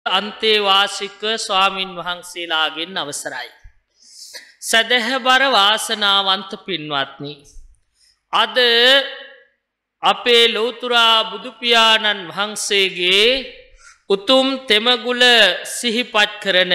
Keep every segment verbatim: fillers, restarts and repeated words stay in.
අන්තේවාසික ස්වාමින් වහන්සේලාගෙන් අවසරයි. සදහබර වාසනාවන්ත පින්වත්නි. අද අපේ ලෞතුරා බුදුපියාණන් වහන්සේගේ උතුම් තෙමගුල සිහිපත් කරන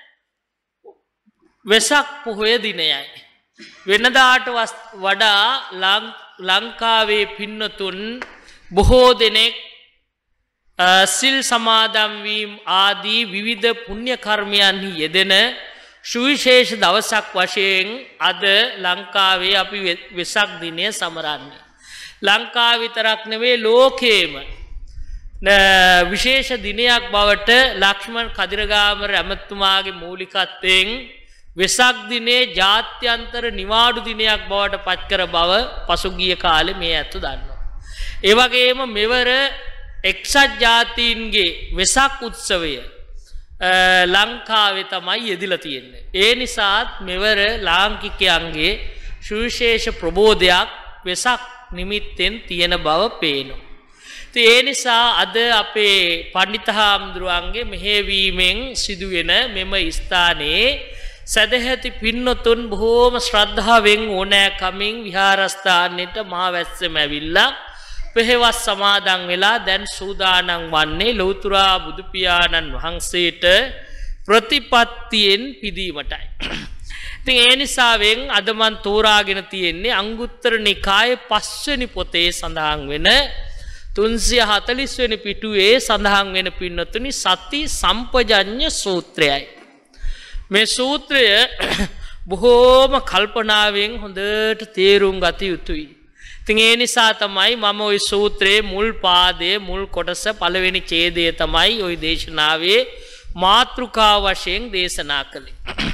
වෙසක් පොහොය දිනයයි. වෙනදාට වඩා ලංකාවේ පින්නතුන් බොහෝ දෙනෙක් සිල් සමාදන් වීම ආදී විවිධ පුණ්‍ය කර්මයන්හි යෙදෙන සුවිශේෂ දවසක් වශයෙන් අද ලංකාවේ අපි වෙසක් දිනය සමරන්නේ. ලංකාව විතරක් නෙවෙයි ලෝකේම විශේෂ දිනයක් බවට ලක්ෂ්මන් කදිරගාමර ඇමතුමාගේ මූලිකත්වයෙන් වෙසක් දිනේ ජාත්‍යන්තර නිවාඩු දිනයක් බවට පත් කර බව පසුගිය කාලේ මේ ඇතු දන්නවා. ඒ වගේම මෙවර එක්සත් ජාතීන්ගේ වෙසක් උත්සවය ලංකාවේ තමයි යෙදිලා තියෙන්නේ. ඒ නිසාත් මෙවර ලාංකිකයන්ගේ සුවිශේෂ ප්‍රබෝධයක් වෙසක් නිමිත්තෙන් තියෙන බව පේනවා. ඉතින් ඒ නිසා අද අපේ පණ්ඩිතහාමුදුරුවන්ගේ මෙහෙවීමෙන් සිදුවෙන මෙම ස්ථානයේ සදැහැති පින්නතුන් බොහෝම ශ්‍රද්ධාවෙන් ඕනෑකමින් විහාරස්ථානෙට මහවැස්සම ඇවිල්ලා පෙහෙවස් සමාදන් වෙලා දැන් සූදානම් වන්නේ ලෞතුරා බුදුපියාණන් වහන්සේට ප්‍රතිපත්තියෙන් පිදීමටයි. ඉතින් ඒ නිසාවෙන් අද මන් තෝරාගෙන තියෙන්නේ අංගුත්තර නිකායේ පස්වෙනි පොතේ සඳහන් වෙන තුන්සිය හතළිස් වෙනි පිටුවේ සඳහන් වෙන පින්නතුනි සති සම්පජඤ්ඤ සූත්‍රයයි. මේ සූත්‍රය බොහෝම කල්පනාවෙන් හොඳට තේරුම් ගත යුතුයි. ඉතින් ඒ නිසා තමයි මම ওই සූත්‍රයේ මුල් පාදයේ මුල් කොටස පළවෙනි ඡේදය තමයි ওই දේශනාවේ මාතෘකා වශයෙන් දේශනා කළේ.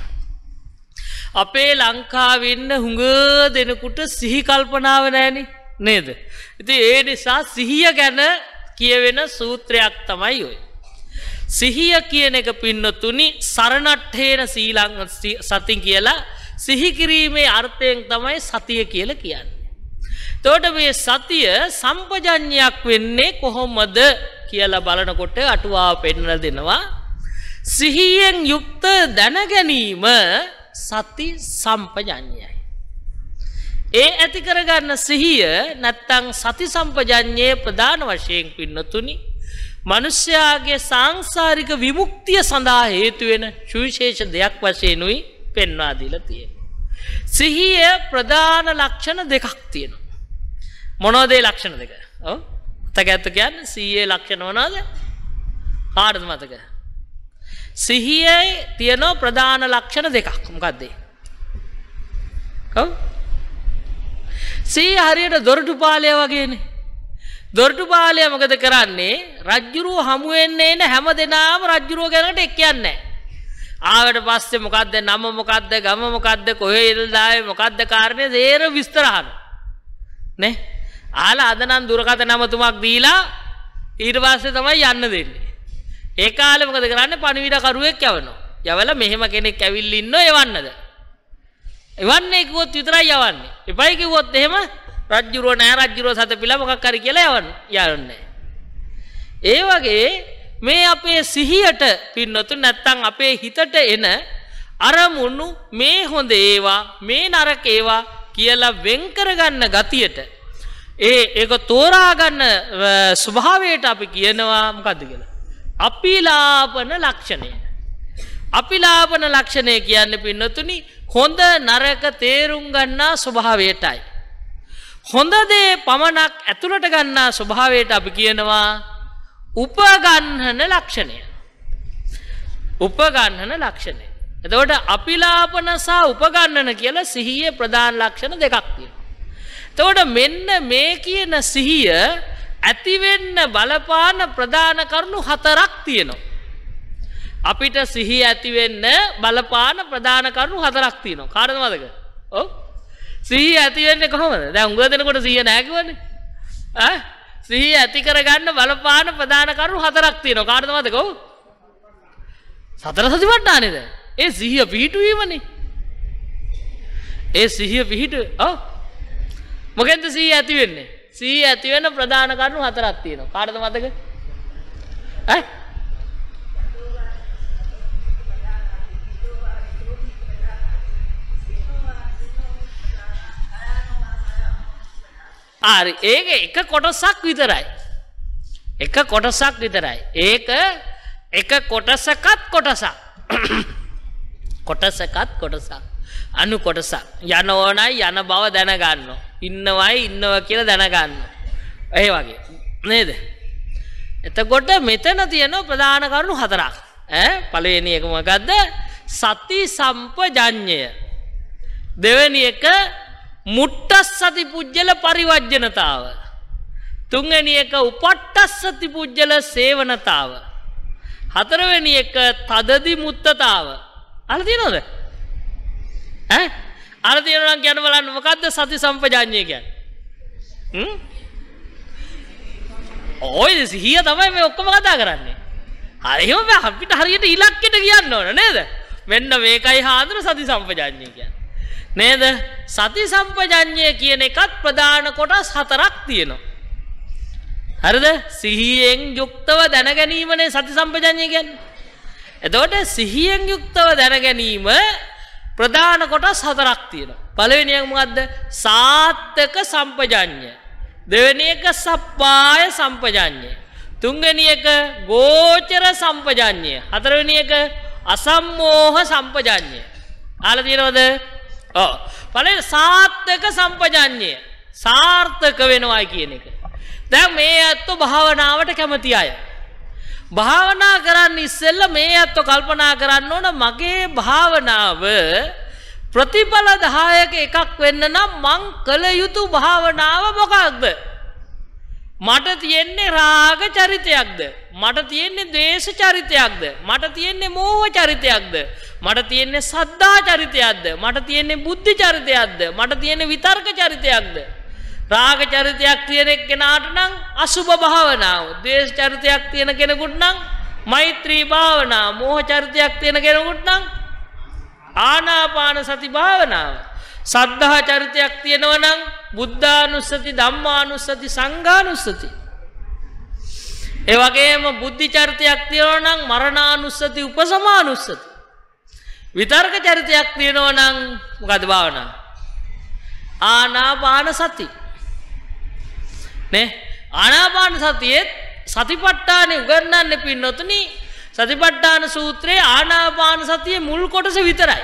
අපේ ලංකාවේ ඉන්න හුඟ දෙනෙකුට සිහි කල්පනාව නැහෙනේ නේද? ඉතින් ඒ නිසා සිහිය ගැන කියවෙන සූත්‍රයක් තමයි ඔය. සිහිය කියන එක පින්නතුනි සරණට්ඨේන සීලං සති කියලා සිහි කිරීමේ අර්ථයෙන් තමයි සතිය කියලා කියන්නේ. එතකොට මේ සතිය සම්පජඤ්ඤයක් වෙන්නේ කොහොමද කියලා බලනකොට අටුවාව පෙන්වලා දෙනවා. සිහියෙන් යුක්ත දැන ගැනීම සති සම්පජඤ්ඤයයි. ඒ ඇති කරගන්න සිහිය නැත්තම් සති සම්පජඤ්ඤයේ ප්‍රධාන වශයෙන් පින්නතුනි මිනිස්යාගේ සාංශාරික විමුක්තිය සඳහා හේතු වෙන සුවිශේෂ දෙයක් වශයෙන් උයි පෙන්වා දීලා තියෙනවා. සිහිය ප්‍රධාන ලක්ෂණ දෙකක් තියෙනවා. මොනවද ඒ ලක්ෂණ දෙක? ඔව්. තකැත්ත කියන්නේ සිහියේ ලක්ෂණ මොනවද? කාටද මතක? සිහියේ තියෙන ප්‍රධාන ලක්ෂණ දෙකක්. මොකක්ද ඒ? ඔව්. සිහිය හරියට දොරටුපාලය වගේනේ. දොරටුපාලය මොකද කරන්නේ? රජ්ජුරුව හමු වෙන්නේ නැ හැම දෙනාම රජ්ජුරුව ගැනට එක් කියන්නේ නැහැ. ආවට පස්සේ මොකද්ද නම මොකද්ද ගම මොකද්ද කොහේ ඉල්ලාවේ මොකද්ද කාරණේ දේර විස්තර අහනවා. නේ? ආලා අද නම් දුරකථන නමතුමක් දීලා ඊට පස්සේ තමයි යන්න දෙන්නේ. ඒ කාලේ මොකද කරන්නේ? පණිවිඩ කරුවෙක් යවනවා. යවලා මෙහෙම කෙනෙක් ඇවිල්ලා ඉන්නෝ එවන්නද? එවන්නේ කිව්වොත් විතරයි යවන්නේ. එපයි කිව්වොත් එහෙම රජ්ජුරුව නැහැ රජ්ජුරුව සතපිලා මොකක් හරි කියලා යවන්න යන්නේ. ඒ වගේ මේ අපේ සිහියට පින්නතු නැත්තම් අපේ හිතට එන අරමුණු මේ හොඳ ඒවා මේ නරක ඒවා කියලා වෙන් කරගන්න ගතියට ඒ ඒක තෝරා ගන්න ස්වභාවයට අපි කියනවා මොකද්ද කියලා? අපිලාපන ලක්ෂණය. අපිලාපන ලක්ෂණය කියන්නේ පින්නතුනි හොඳ නරක තේරුම් ගන්නා ස්වභාවයටයි. හොඳ දේ පමණක් ඇතුළට ගන්නා ස්වභාවයට අපි කියනවා උපගන්හන ලක්ෂණය. උපගන්හන ලක්ෂණය. එතකොට අපිලාපන සහ උපගන්නන කියලා සිහියේ ප්‍රධාන ලක්ෂණ දෙකක් තියෙනවා. එතකොට මෙන්න මේ කියන සිහිය ඇති වෙන්න බලපාන ප්‍රධාන කරුණු හතරක් තියෙනවා. අපිට සිහිය ඇති වෙන්න බලපාන ප්‍රධාන කරුණු හතරක් තියෙනවා. කාටද මතක? ඔව්. සිහිය ඇති වෙන්නේ කොහොමද? දැන් උගව දෙනකොට සිහිය නැහැ කිව්වනේ. ඈ සිහිය ඇති කරගන්න බලපාන ප්‍රධාන කරුණු හතරක් තියෙනවා. කාටද මතක? ඔව්. සතර සතිපට්ඨානෙද? ඒ සිහිය පිහිටුවීමනේ. ඒ සිහිය පිහිටු ඔව්. මොකෙන්ද සිහිය ඇති වෙන්නේ? සිහිය ඇති වෙන ප්‍රධාන කරුණු හතරක් තියෙනවා. කාටද මතක? ඈ හරි ඒක එක කොටසක් විතරයි. එක කොටසක් විතරයි. ඒක එක කොටසකත් කොටසක්. කොටසකත් කොටසක්. අනු කොටසක්. යන ඕනයි යන බව දැනගන්නවා. ඉන්නවයි ඉන්නවා කියලා දැනගන්නවා. ඒ වගේ නේද? එතකොට මෙතන තියෙන ප්‍රධාන කරුණු හතරක්. ඈ පළවෙනි එක මොකද්ද? සති සම්පජඤ්ඤය. දෙවෙනි එක මුට්ටස්සති පුජ්‍යල පරිවර්ජනතාව. තුන්වෙනි එක උපට්ටස්සති පුජ්‍යල සේවනතාව. හතරවෙනි එක තදදි මුත්තතාව. අහලා තියෙනවද? ඈ අහලා තියෙනවා නම් කියන්න බලන්න මොකද්ද සති සම්පජඤ්ඤය කියන්නේ? හ්ම් ඔය සිහිය තමයි මේ ඔක්කොම කතා කරන්නේ. හරියම අපිට හරියට ඉලක්කයට කියන්න ඕන නේද? මෙන්න මේකයි හාඳුන සති සම්පජඤ්ඤය කියන්නේ. නේද? සති සම්පජඤ්ඤය කියන එකත් ප්‍රධාන කොටස් හතරක් තියෙනවා. හරිද? සිහියෙන් යුක්තව දැන ගැනීමනේ සති සම්පජඤ්ඤය කියන්නේ. එතකොට සිහියෙන් යුක්තව දැන ගැනීම ප්‍රධාන කොටස් හතරක් තියෙනවා. පළවෙනි එක මොකද්ද? සාත්තක සම්පජඤ්ඤය. දෙවෙනි එක සප්පාය සම්පජඤ්ඤය. තුන්වෙනි එක ගෝචර සම්පජඤ්ඤය. හතරවෙනි එක අසම්මෝහ සම්පජඤ්ඤය. අහලා තියෙනවද? ඔව්. පළවෙනි සාත්තක සම්පජඤ්ඤය. සාර්ථක වෙනවයි කියන එක. දැන් මේ අත්ව භාවනාවට කැමති අය. භාවනා කරන්න ඉස්සෙල්ලා මේ අත්ව කල්පනා කරන්න ඕන මගේ භාවනාව ප්‍රතිඵල දහයක එකක් වෙන්න නම් මං කළ යුතු භාවනාව මොකක්ද? මට තියෙන්නේ රාග චරිතයක්ද? මට තියෙන්නේ ද්වේෂ චරිතයක්ද? මට තියෙන්නේ මෝහ චරිතයක්ද? මට තියෙන්නේ සද්ධා චරිතයක්ද? මට තියෙන්නේ බුද්ධි චරිතයක්ද? මට තියෙන්නේ විතර්ක චරිතයක්ද? රාග චරිතයක් තියෙන කෙනාට නම් අසුභ භාවනාව, ද්වේෂ චරිතයක් තියෙන කෙනෙකුට නම් මෛත්‍රී භාවනාව, මෝහ චරිතයක් තියෙන කෙනෙකුට නම් ආනාපාන සති භාවනාව, සද්ධා චරිතයක් තියෙනවා නම් බුද්ධානුස්සති, ධම්මානුස්සති, සංඝානුස්සති. ඒ වගේම බුද්ධි චරිතයක් තියෙනවා නම් මරණානුස්සති, උපසමානුස්සති. විතර්ක චරිතයක් තියෙනවා නම් මොකද භාවනාව? ආනාපාන සති. නේ ආනාපාන සතියේ සතිපට්ඨානෙ උගන්වන්නේ පින්නොතුනි සතිපට්ඨාන සූත්‍රයේ ආනාපාන සතියේ මුල් කොටස විතරයි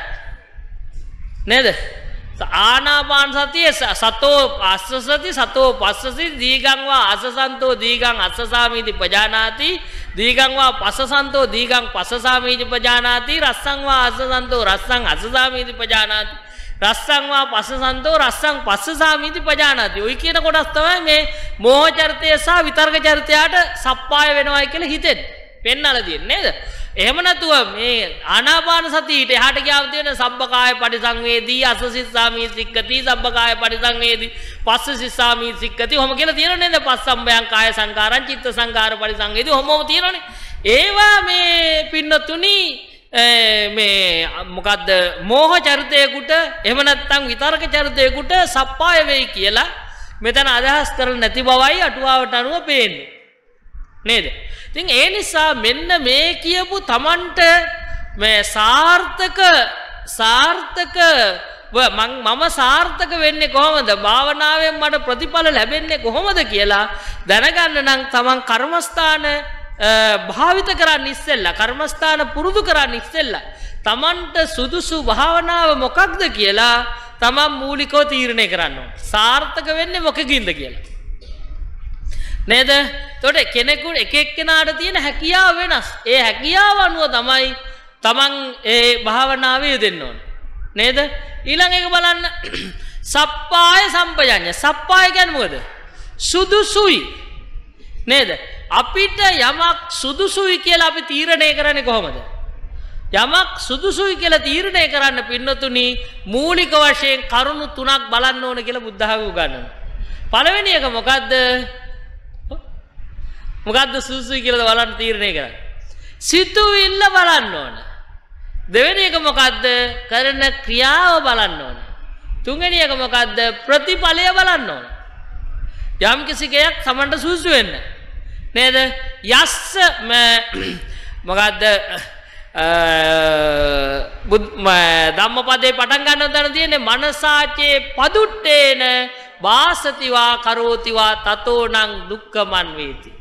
නේද? ආනාපාන සතියේ සතෝ පස්සසති සතෝ පස්සසති දීගං වා අසසන්තෝ දීගං අස්සසාමීති පජානාති දීගං වා පස්සසන්තෝ දීගං පස්සසාමීති පජානාති රස්සං වා අස්සසන්තෝ රස්සං අස්සසාමීති පජානාති රස්සං වා පස්සසන්තෝ රස්සං පස්සසාමීති පජානාති. ඔයි කියන කොටස් තමයි මේ මෝහ චරිතය සහ විතර්ක චරිතයට සප්පාය වෙනවයි කියලා හිතෙන්නේ. පෙන්නලා තියෙන්නේ නේද? එහෙම නැතුව මේ ආනාපාන සතියට එහාට ගියාම තියෙන සබ්බකාය පරිසංවේදී අසසිස්සාමී සික්කති සබ්බකාය පරිසංවේදී පස්සසිස්සාමී සික්කති. ඔහොම කියලා තියෙනව නේද? පස්සම්බයං කාය සංකාරං චිත්ත සංකාර පරිසංවේදී ඔහොමම තියෙනවනේ. ඒවා මේ පින්නතුනි මේ මොකද්ද මෝහ චරිතයකට එහෙම නැත්නම් විතර්ක චරිතයකට සප්පාය වෙයි කියලා මෙතන අදහස් කරලා නැති බවයි අටුවාවට අනුව පේන්නේ නේද? ඉතින් ඒ නිසා මෙන්න මේ කියපු Tamanට මේ සාර්ථක සාර්ථක මම මම සාර්ථක වෙන්නේ කොහොමද? භාවනාවෙන් මට ප්‍රතිඵල ලැබෙන්නේ කොහොමද කියලා දැනගන්න නම් Taman කර්මස්ථාන භාවිත කරන්න ඉස්සෙල්ලා කර්මස්ථාන පුරුදු කරන්න ඉස්සෙල්ලා Tamanට සුදුසු භාවනාව මොකක්ද කියලා Taman මූලිකව තීරණය කරන්න ඕනේ. සාර්ථක වෙන්නේ මොකකින්ද කියලා. නේද? එතකොට කෙනෙකුට එක එක්කෙනාට තියෙන හැකියාව වෙනස්. ඒ හැකියාව අනුව තමයි Taman ඒ භාවනාවේ යෙදෙන්න ඕනේ. නේද? ඊළඟ එක බලන්න සප්පාය සම්පජඤ්ඤය. සප්පාය කියන්නේ මොකද? සුදුසුයි. නේද? අපිට යමක් සුදුසුයි කියලා අපි තීරණය කරන්නේ කොහොමද? යමක් සුදුසුයි කියලා තීරණය කරන්න පින්නතුනි මූලික වශයෙන් කරුණු තුනක් බලන්න ඕන කියලා බුද්ධ ධර්මය උගන්වනවා. පළවෙනි එක මොකද්ද? මොකද්ද සුදුසුයි කියලා බලන්න තීරණය කරන්නේ? සිතුවිල්ල බලන්න ඕන. දෙවෙනි එක මොකද්ද? කරන ක්‍රියාව බලන්න ඕන. තුන්වෙනි එක මොකද්ද? ප්‍රතිඵලය බලන්න ඕන. යම් කිසි කෙනෙක් Tamanට සුදුසු වෙන්න නේද? යස්ස මොකද්ද ධම්මපදේ පටන් ගන්න තැන තියෙන්නේ මනසාචේ පදුට්ටේන වාසතිවා කරෝතිවා තතෝනං දුක්ඛමන් වේති.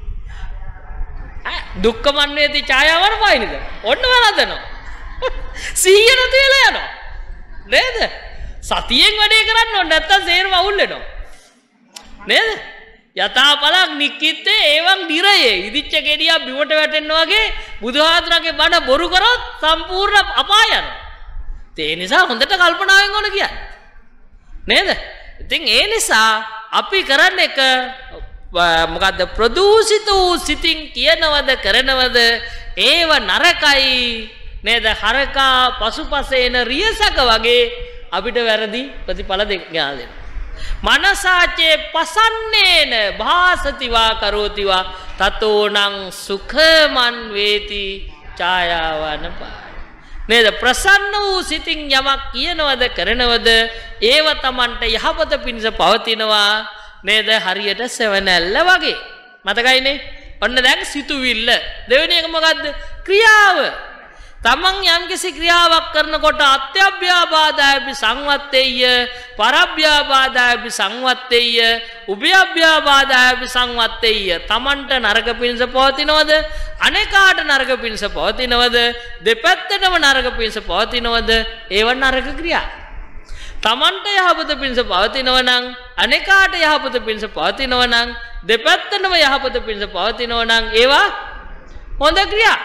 දුක්ඛමන් වේති ඡායාවර වයින්ද? ඔන්න වරදනවා. සිහිය නැති වෙලා යනවා. නේද? සතියෙන් වැඩේ කරන්න ඕනේ නැත්තම් සේරම අවුල් වෙනවා. නේද? යථාපලක් නික්කිත්තේ ඒවන් නිරයේ ඉදිච්ච ගෙඩියක් බිමට වැටෙනවා වගේ බුදුහාමුදුරන්ගේ බණ බොරු කරොත් සම්පූර්ණ අපාය යනවා. ඒ නිසා හොඳට කල්පනාවෙන් ඕන කියන්නේ. නේද? ඉතින් ඒ නිසා අපි කරන්නේ එක මොකද්ද ප්‍රදූෂිත වූ සිතින් කියනවද කරනවද ඒව නරකයි නේද? හරකා පසුපස එන රියසක වගේ අපිට වැරදි ප්‍රතිඵල දෙක ගන්න. මනසාචේ පසන්නේන භාසතිවා කරෝතිවා තතෝනං සුඛමන් වේති ඡායාවන පාය. නේද? ප්‍රසන්න වූ සිතින් යමක් කියනවද කරනවද ඒව Tamanට යහපත පිණිස පවතිනවා. නේද? හරියට සෙවණැල්ල වගේ. මතකයිනේ? ඔන්න දැන් සිතුවිල්ල. දෙවෙනි එක මොකද්ද? ක්‍රියාව. තමන් යම්කිසි ක්‍රියාවක් කරනකොට අත්‍යභ්‍යාබාධයපි සංවත්තේය පරභ්‍යාබාධයපි සංවත්තේය උභයභ්‍යාබාධයපි සංවත්තේය. තමන්ට නරක පිණිස පවතිනවද? අනේකාට නරක පිණිස පවතිනවද? දෙපැත්තටම නරක පිණිස පවතිනවද? ඒව නරක ක්‍රියා. තමන්ට යහපත පිණිස පවතිනව නම් අනේකාට යහපත පිණිස පවතිනව නම් දෙපැත්තටම යහපත පිණිස පවතිනව නම් ඒවා හොඳ ක්‍රියා.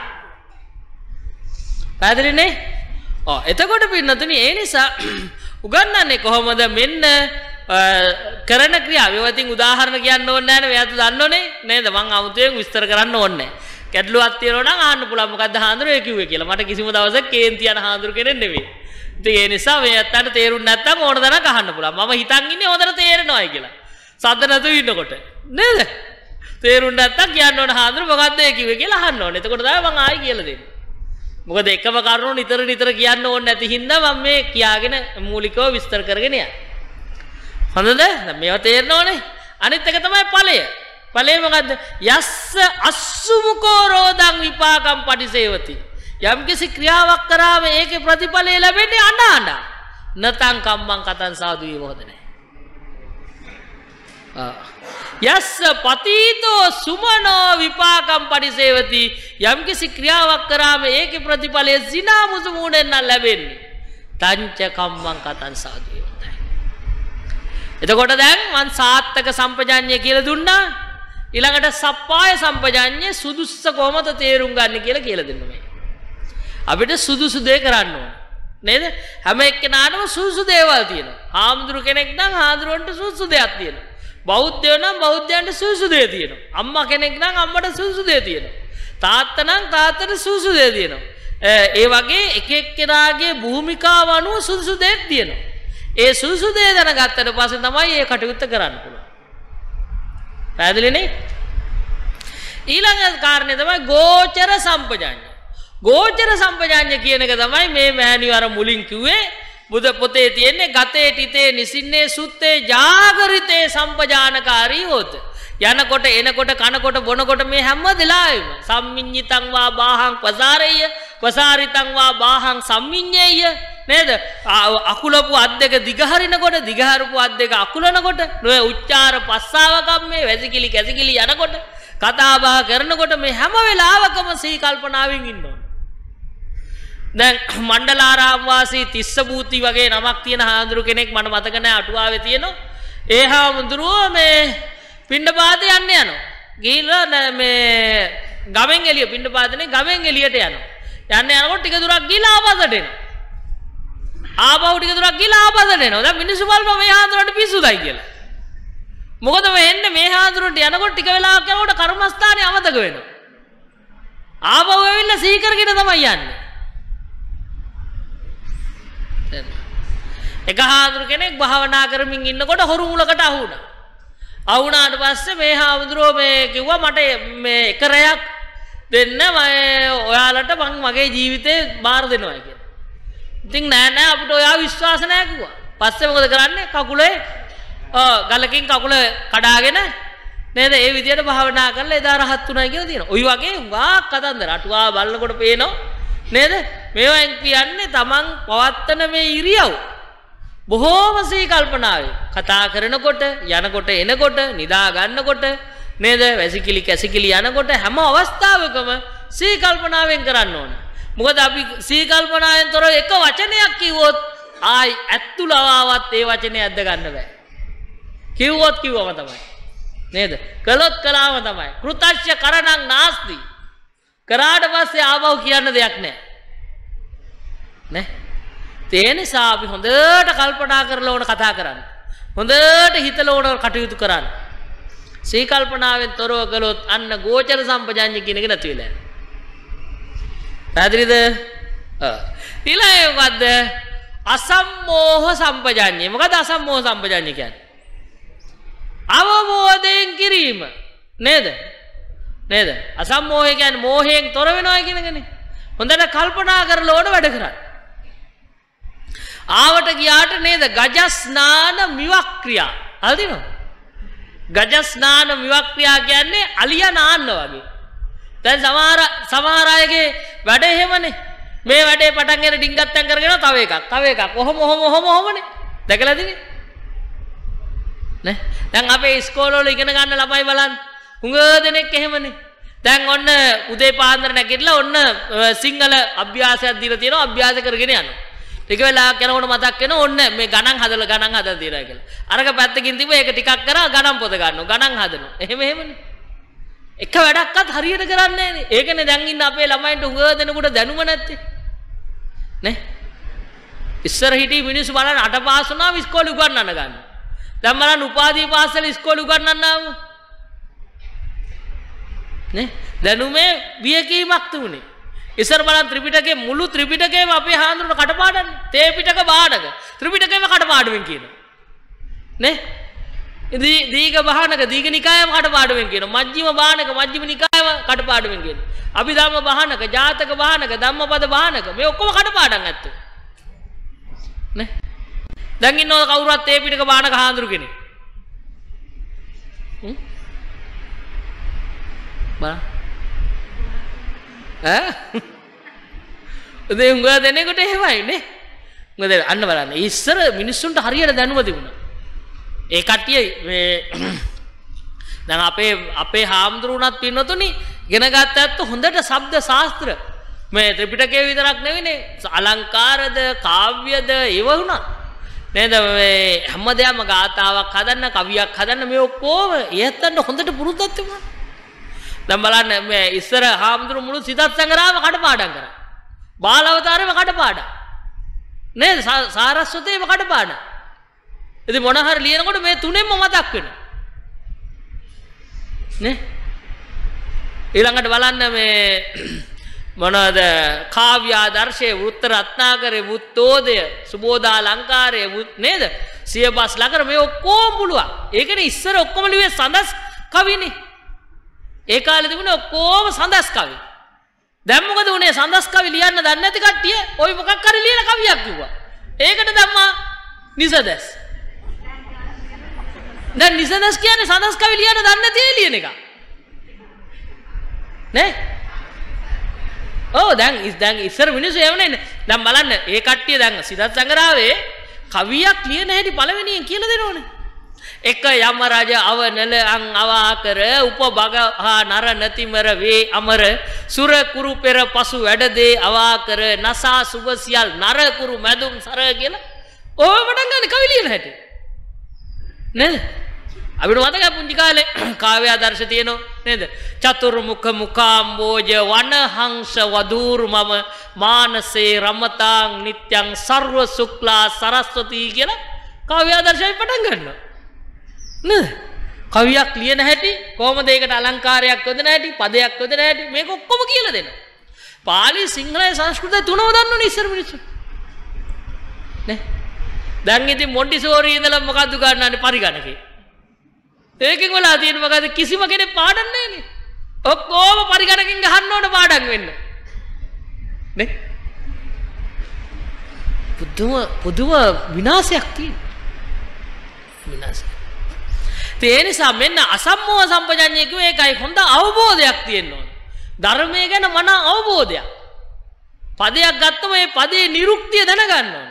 පැහැදිලිනේ? ඔව් එතකොට පින්නතුනි ඒ නිසා උගන්වන්නේ කොහොමද මෙන්න කරන ක්‍රියාව. ඒවතින් උදාහරණ කියන්න ඕනේ නැහැ නේ. ඔයාත් දන්නෝනේ නේද? මං අමුතුවෙන් විස්තර කරන්න ඕනේ නැහැ. කැඩලුවක් තියෙනවා නම් අහන්න පුළුවන් මොකද්ද හාඳුරේ කිව්වේ කියලා. මට කිසිම දවසක කේන්ති යන හාඳුර කෙනෙක් නෙවෙයි. ඉතින් ඒ නිසා මේ අත්තට තේරුන්නේ නැත්නම් ඕන තරම් අහන්න පුළුවන්. මම හිතන් ඉන්නේ හොඳට තේරෙනවායි කියලා. සද්ද නැතුව ඉන්නකොට. නේද? තේරුන්නේ නැත්නම් කියන්න ඕන හාඳුර මොකද්ද ඒ කිව්වේ කියලා අහන්න ඕනේ. එතකොට තමයි මං ආයි කියලා දෙන්නේ. මොකද එකම කරුණු නිතර නිතර කියන්න ඕනේ නැති හින්දා මම මේ කියාගෙන මූලිකව විස්තර කරගෙන යනවා. හොඳද? දැන් මේවා තේරෙනවනේ. අනිත් එක තමයි ඵලය. ඵලය මොකද්ද? යස්ස අස්සුමුකෝ රෝදං විපාකම් පටිසේවති. යම්කිසි ක්‍රියාවක් කරාම ඒකේ ප්‍රතිඵලය ලැබෙන්නේ අඬ අඬ. නතං කම්මං කතං සාදු වේ මොකද නැහැ. ආ යස්ස පතීතෝ සුමනෝ විපාකම් පටිසේවති. යම්කිසි ක්‍රියාවක් කරාම ඒකේ ප්‍රතිඵලය සිනා මුසු මූණෙන් නම් ලැබෙන්නේ. තංච කම්මං කතං සාදු වේ හොඳයි. එතකොට දැන් මං සාත්තක සම්පජාඤ්ඤය කියලා දුන්නා. ඊළඟට සප්පාය සම්පජාඤ්ඤය සුදුස්ස කොහමද තේරුම් ගන්න කියලා කියලා දෙන්න මේ. අපිට සුදුසු දේ කරන්න ඕන. නේද? හැම එක්කෙනාටම සුදුසු දේවල් තියෙනවා. හාමුදුරු කෙනෙක් නම් හාමුදුරුවන්ට සුදුසු දෙයක් තියෙනවා. බෞද්ධයෝ නම් බෞද්ධයන්ට සුදුසු දේ තියෙනවා. අම්මා කෙනෙක් නම් අම්මට සුදුසු දේ තියෙනවා. තාත්තා නම් තාත්තට සුදුසු දේ තියෙනවා. ඒ වගේ එක එක්කෙනාගේ භූමිකාව අනුව සුදුසු දේ තියෙනවා. ඒ සුදුසු දේ දැනගත්තට පස්සේ තමයි ඒ කටයුත්ත කරන්න පුළුවන්. පැහැදිලිනේ? ඊළඟ කාරණේ තමයි ගෝචර සම්පජාඤ්ඤය. ගෝචර සම්පජාඤ්ඤය කියන එක තමයි මේ මෑණියෝ අර මුලින් කිව්වේ. බුද පොතේ තියෙන්නේ ගතේ ටිතේ නිසින්නේ සුත්තේ ජාගරිතේ සම්පජානකාරී හොත. යනකොට එනකොට කනකොට බොනකොට මේ හැම වෙලාවෙම සම්මිඤ්ඤිතං වා බාහං පසාරෙය පසාරිතං වා බාහං සම්මිඤ්ඤේය නේද? අකුලපු අත් දෙක දිගහරිනකොට දිගහරපු අත් දෙක අකුලනකොට නොය උච්චාර පස්සාව කම්මේ වැසිකිලි කැසිකිලි යනකොට කතා බහ කරනකොට මේ හැම වෙලාවකම සී කල්පනාවෙන් ඉන්න ඕන. දැන් මණ්ඩලාරාම වාසී තිස්ස බූති වගේ නමක් තියෙන හාමුදුරු කෙනෙක් මට මතක නැහැ අටුවාවේ තියෙනවා. ඒ හාමුදුරුව මේ පිණ්ඩපාතේ යන්න යනවා. ගිහිල්ලා මේ ගමෙන් එළිය පිණ්ඩපාතනේ ගමෙන් එළියට යනවා. යන්න යනකොට ටික දුරක් ගිහලා ආපස්සට එනවා. ආපහු ටික දුරක් ගිහලා ආපස්සට එනවා. දැන් මිනිස්සු බලනවා මේ හාමුදුරන්ට පිස්සුදයි කියලා. මොකද වෙන්නේ මේ හාමුදුරන්ට යනකොට ටික වෙලාවක් යනකොට කර්මස්ථානේ අමතක වෙනවා. ආපහු ඇවිල්ලා සීකරගෙන තමයි යන්නේ. එක හාමුදුරු කෙනෙක් භාවනා කරමින් ඉන්නකොට හොරු මුලකට අහු වුණා. අහු වුණාට පස්සේ මේ හාමුදුරුවෝ මේ කිව්වා මට මේ එක රැයක් දෙන්න මම ඔයාලට මං මගේ ජීවිතේ බාර දෙනවා කියලා. ඉතින් නෑ නෑ අපිට ඔයා විශ්වාස නෑ කිව්වා. පස්සේ මොකද කරන්නේ? කකුලේ ඔව් ගලකින් කකුල කඩාගෙන නේද ඒ විදියට භාවනා කරලා එදා රහත් උනායි කියලා තියෙනවා. ওই වගේ වාක් කතන්දර අටුවා බලනකොට පේනවා නේද? මේවෙන් කියන්නේ තමන් පවත්තන මේ ඉරියව් බොහෝම සී කල්පනාවේ කතා කරනකොට යනකොට එනකොට නිදා ගන්නකොට නේද වැසිකිලි කැසිකිලි යනකොට හැම අවස්ථාවකම සී කල්පනාවෙන් කරන්න ඕනේ. මොකද අපි සී කල්පනාවෙන් තොර එක වචනයක් කිව්වොත් ආයි ඇත්තුලවාවත් ඒ වචනේ ඇද්ද ගන්න බෑ. කිව්වොත් කිව්වම තමයි. නේද? කළොත් කළාම තමයි. කෘතච්ඡ කරණං නාස්ති. කරාට පස්සේ ආවව කියන්න දෙයක් නැහැ. නේ? ඒ නිසා අපි හොඳට කල්පනා කරලා ඕන කතා කරන්න. හොඳට හිතලා ඕන කටයුතු කරන්න. සී කල්පනාවෙන් තොරව කළොත් අන්න ගෝචර සම්පජාඤ්ඤය කියන එක නැති වෙලා යනවා. පැහැදිලිද? ඔව්. ඊළඟ මොකද්ද? අසම්මෝහ සම්පජාඤ්ඤය. මොකද අසම්මෝහ සම්පජාඤ්ඤය කියන්නේ? අවබෝධයෙන් කිරීම. නේද? නේද? අසම්මෝහය කියන්නේ මෝහයෙන් තොර වෙනවා කියන එකනේ. හොඳට කල්පනා කරලා ඕන වැඩ කරන්න. ආවට ගියාට නේද ගජ ස්නාන මිවක්‍රියා. හරිද? ගජ ස්නාන මිවක්‍රියා කියන්නේ අලියා නාන්න වගේ. දැන් සමහර සමහර අයගේ වැඩ එහෙමනේ. මේ වැඩේ පටන් ගන්න ඩිංගත්තම් කරගෙන තව එකක්. තව එකක්. ඔහොම ඔහොම ඔහොම ඔහොමනේ. දැකලාද නේ? නේ? දැන් අපේ ඉස්කෝලවල ඉගෙන ගන්න ළමයි බලන්න. හුඟ දෙනෙක් එහෙමනේ. දැන් ඔන්න උදේ පාන්දර නැගිටලා ඔන්න සිංහල අභ්‍යාසයක් දීලා තියෙනවා අභ්‍යාස කරගෙන යනවා. ටික වෙලාවක් යනකොට මතක් වෙනවා ඔන්න මේ ගණන් හදලා ගණන් හදලා තියලා කියලා. අරක පැත්තකින් තිබ්බ ඒක ටිකක් කරා ගණන් පොත ගන්නවා. ගණන් හදනවා. එහෙම එහෙමනේ. එක වැඩක්වත් හරියට කරන්නේ නැහනේ. ඒකනේ දැන් ඉන්න අපේ ළමයින්ට උගව දෙනකොට දැනුම නැත්තේ. නේ? ඉස්සර හිටි මිනිස්සු බලන්න අට පාස් වුණාම ඉස්කෝලේ උගන්වන්න ගන්න. දැන් බලන්න උපාධි පාසල ඉස්කෝලේ උගන්වන්න ආව. නේ? දැනුමේ වියකීමක් තුනේ. ඉස්සර බලන්න ත්‍රිපිටකයේ මුළු ත්‍රිපිටකයම අපේ හාමුදුරුවෝ කටපාඩම්නේ. තේ පිටක බාඩක. ත්‍රිපිටකයම කටපාඩුවෙන් කියනවා. නේ? දී දීඝ බහනක දීඝ නිකායම කටපාඩුවෙන් කියනවා. මජ්ක්‍ධිම බාහනක මජ්ක්‍ධිම නිකායම කටපාඩුවෙන් කියනවා. අභිධම්ම බාහනක ජාතක බාහනක ධම්මපද බාහනක මේ ඔක්කොම කටපාඩම් ඇත්තෝ. නේ? දැන් ඉන්නව කවුරුත් තේ පිටක බාහනක හාමුදුරු කෙනෙක්. හ්ම්? බා ඈ උදේ උංග දෙනකොට එහෙමයි නේ. මොකද අන්න බලන්න ඉස්සර මිනිස්සුන්ට හරියට දැනුම තිබුණා. ඒ කට්ටිය මේ දැන් අපේ අපේ හාමුදුරුවන්ත් පින්නතුනි ඉගෙන ගත්ත ඇත්ත හොඳට ශබ්ද ශාස්ත්‍ර මේ ත්‍රිපිටකය විතරක් නෙවෙයිනේ අලංකාරද කාව්‍යද ඒව වුණා. නේද මේ හැමදේම ගාතාවක් හදන්න කවියක් හදන්න මේ ඔක්කොම ඒත්තන්ට හොඳට පුරුද්දක් තිබුණා. දැන් බලන්න මේ ඉස්සර හාමුදුරු මුළු සිතත් සංග්‍රහම කඩපාඩම් කරා. බාල අවතාරෙම කඩපාඩම්. නේද? සාරස්වතේම කඩපාඩම්. ඉතින් මොන හරි ලියනකොට මේ තුනෙන්ම මතක් වෙනවා. නේ? ඊළඟට බලන්න මේ මොනවාද කාව්‍ය ආදර්ශයේ වෘත්ත රත්නාකරේ වෘත්තෝදය සුබෝධා අලංකාරයේ නේද? සියබස් ලකර මේ ඔක්කොම පුළුවන්. ඒකනේ ඉස්සර ඔක්කොම ලිව්වේ සඳස් කවිනේ. ඒ කාලේ තිබුණේ ඔක්කොම සඳස් කවි. දැන් මොකද උනේ සඳස් කවි ලියන්න දන්නේ නැති කට්ටිය ওই මොකක් හරි ලියන කවියක් කිව්වා. ඒකට දැම්මා නිසදස්. දැන් නිසදස් කියන්නේ සඳස් කවි ලියන්න දන්නේ නැති අය ලියන එක. නේ? ඔව් දැන් දැන් ඉස්සර මිනිස්සු එවන්නේ දැන් බලන්න ඒ කට්ටිය දැන් සිතත් සංග්‍රහයේ කවියක් ලියන හැටි පළවෙනියෙන් කියලා දෙනෝනේ. එක යම රජ අවනල අං අවාකර උපභග හා නර නතිමර වේ අමර සුර කුරු පෙර පසු වැඩදේ අවාකර නසා සුබසියල් නර කුරු මැදුම් සර කියලා ඕව පටන් ගන්න කවි ලියන හැටි නේද? අපිට මතකයි පුංචි කාලේ කාව්‍ය ආදර්ශ තියෙනවා නේද? චතුර්මුඛ මුඛාම්බෝජ වනහංස වදූර් මම මානසේ රමතාං නිත්‍යං සර්ව සුක්ලා සරස්වති කියලා කාව්‍ය ආදර්ශය පටන් ගන්නවා. නේද? කවියක් ලියන හැටි කොහොමද ඒකට අලංකාරයක් යොදන හැටි පදයක් යොදන හැටි මේක ඔක්කොම කියලා දෙනවා. පාලි සිංහලයි සංස්කෘතයි තුනම දන්නවනේ ඉස්සර මිනිස්සු. නේ? දැන් ඉතින් මොන්ටිසෝරි ඉඳලා මොකද්ද ගන්නන්නේ පරිගණකේ. ඒකෙන් වලා තියෙන මොකද කිසිම කෙනෙක් පාඩම් නැහැනේ. ඔක්කොම පරිගණකෙන් ගහන්න ඕන පාඩම් වෙන්න. නේ? පුදුම පුදුම විනාශයක් තියෙනවා. විනාශය. ඒ නිසා මෙන්න අසම්මෝහ සම්පජඤ්ඤය කිව්වේ ඒකයි හොඳ අවබෝධයක් තියෙන්න ඕන. ධර්මයේ ගැන මන අවබෝධයක්. පදයක් ගත්තම ඒ පදේ නිරුක්තිය දැනගන්න ඕන.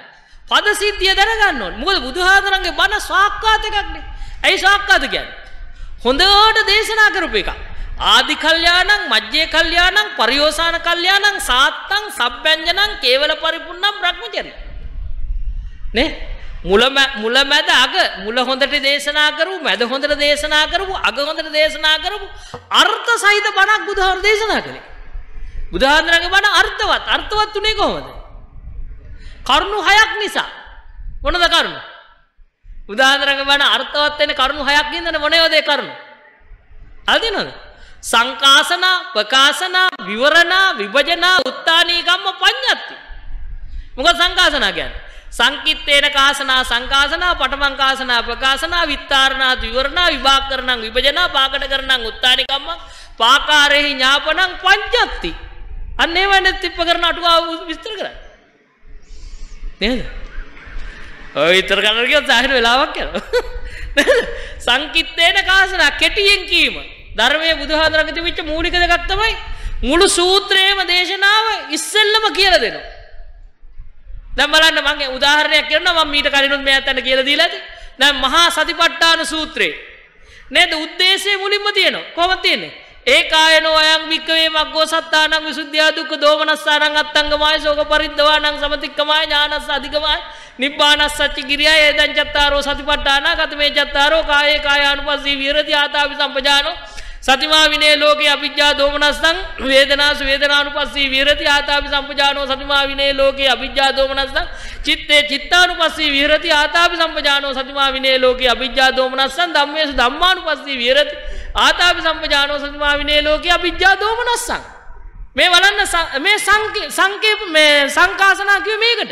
පද සිද්ධිය දැනගන්න ඕනේ. මොකද බුදුහාඳුරන්ගේ බණ සාක්කාත එකක්නේ. ඇයි සාක්කාත කියන්නේ? හොඳට දේශනා කරපු එකක්. ආදි කල්යාණං මජ්ජේ කල්යාණං පරියෝසాన කල්යාණං සාත්තං සබ්බඤ්ඤණං කේවල පරිපූර්ණං බ්‍රහ්මචර්ය. නේ? මුල මුල මැද අග මුල හොඳට දේශනා කරපු මැද හොඳට දේශනා කරපු අග හොඳට දේශනා කරපු අර්ථ සහිත බණක් බුදුහාර දේශනා කළේ. බුදුහාඳුරන්ගේ බණ අර්ථවත් අර්ථවත් උනේ කොහොමද? කරුණු හයක් නිසා. මොනද කරුණු? බුදුහාඳුරන්ගේ බණ අර්ථවත් වෙන කරුණු හයක් ඉඳන් මොනේද ඒ කරුණු? අල්දිනවද? සංකාසන, ප්‍රකාශන, විවරණ, විභජන, උත්තානී කම්ම පඤ්ඤත්ති. මොකද සංකාසන කියන්නේ? සංකිට්ඨේන කාසනා සංකාසනා පඨමං කාසනා ප්‍රකාශනා විත්තරණා විවරණා විභාගකරණං විභජනා පාකඩකරණං උත්තානි කම්ම පාකාරේහි ඥාපනං පඤ්ඤත්ති. අන්න ඒ වනේ තිප්ප කරන අටුවාව විස්තර කරා. නේද? ඔය විතර කරන්න කියොත් සාහිර වෙලාවක් යනවා. නේද? සංකිට්ඨේන කාසනා කෙටියෙන් කීම. ධර්මයේ බුදුහාඳුරන්ගේ තිබිච්ච මූලික දෙකක් තමයි මුළු සූත්‍රයේම දේශනාව ඉස්සෙල්ලම කියලා දෙනවා. දැන් බලන්න මම උදාහරණයක් කියනවා මම මීට කලිනුත් මෙයාට අන්න කියලා දීලා ඇති. දැන් මහා සතිපට්ඨාන සූත්‍රේ නේද උද්දේශය මුලින්ම තියෙනවා. කොහොමද තියෙන්නේ? ඒකායනෝ අයං වික්කවේ මග්ගෝ සත්තානං විසුද්ධියා දුක්ඛ දෝමනස්සානං අත්තංගමාය සෝක පරිද්දවානං සමතික්කමාය ඥානස්ස අධිකමාය නිබ්බානස්ස චිකිරියා එදං චත්තාරෝ සතිපට්ඨාන ගතමේ චත්තාරෝ කායේ කායානුපස්සී විහෙරති ආතාපි සම්පජානෝ සතිමා විනේ ලෝකේ අවිජ්ජා දෝමනස්සං වේදනාසු වේදනානුපස්සී විහෙරති ආතාපි සම්පජානෝ සතිමා විනේ ලෝකේ අවිජ්ජා දෝමනස්සං චිත්තේ චිත්තානුපස්සී විහෙරති ආතාපි සම්පජානෝ සතිමා විනේ ලෝකේ අවිජ්ජා දෝමනස්සං ධම්මේසු ධම්මානුපස්සී විහෙරති ආතාපි සම්පජානෝ සතිමා විනේ ලෝකේ අවිජ්ජා දෝමනස්සං. මේ බලන්න මේ සංකේප මේ සංකාසනා කිව්වේ මේකට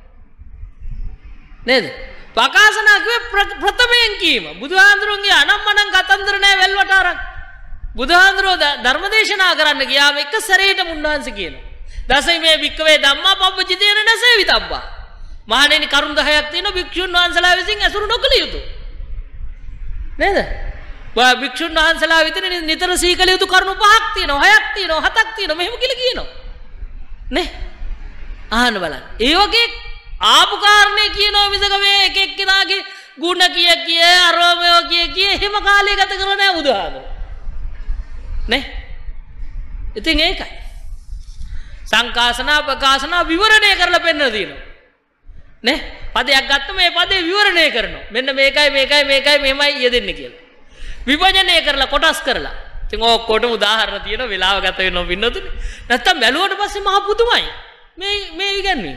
නේද? ප්‍රකාශනා කිව්වේ ප්‍රථමයෙන් කීම. බුදුහාඳුරුන්ගේ අනම්මනම් කතන්දර නෑ වෙල්වට අරන්. බුදුහාඳුරෝ ධර්මදේශනා කරන්න ගියාම එක සැරේටම උන්වහන්සේ කියනවා. දසමේ වික්කවේ ධම්මා පබ්බජිතේන නසේවිතබ්බා. මහණෙනි කරුණ දහයක් තියෙනවා භික්ෂුන් වහන්සේලා විසින් ඇසුරු නොකළ යුතුය. නේද? වා භික්ෂුන් වහන්සේලා විතර නිතර සීකල යුතු කරුණු පහක් තියෙනවා, හයක් තියෙනවා, හතක් තියෙනවා. මෙහෙම කියලා කියනවා. නේ? අහන්න බලන්න. ඒ වගේ ආපු කාරණේ කියනවා මිසක මේ එක එක්කිනාගේ ಗುಣ කිය කිය අරෝමය කිය කිය එහෙම කාලය ගත කරලා නෑ බුදුහාමුදුරුවෝ. නේ? ඉතින් ඒකයි. සංකාසනා ප්‍රකාශනා විවරණය කරලා පෙන්නන දිනවා. නේ? පදයක් ගත්තම මේ පදේ විවරණය කරනවා. මෙන්න මේකයි මේකයි මේකයි මෙහෙමයි යෙදෙන්නේ කියලා. විභජනය කරලා කොටස් කරලා. ඉතින් ඔක්කොටම උදාහරණ තියෙනවා වෙලාව ගත වෙනවා පින්නතුනේ. නැත්තම් බැලුවට පස්සේ මහ පුදුමයි. මේ මේ ඉගැන්වීම.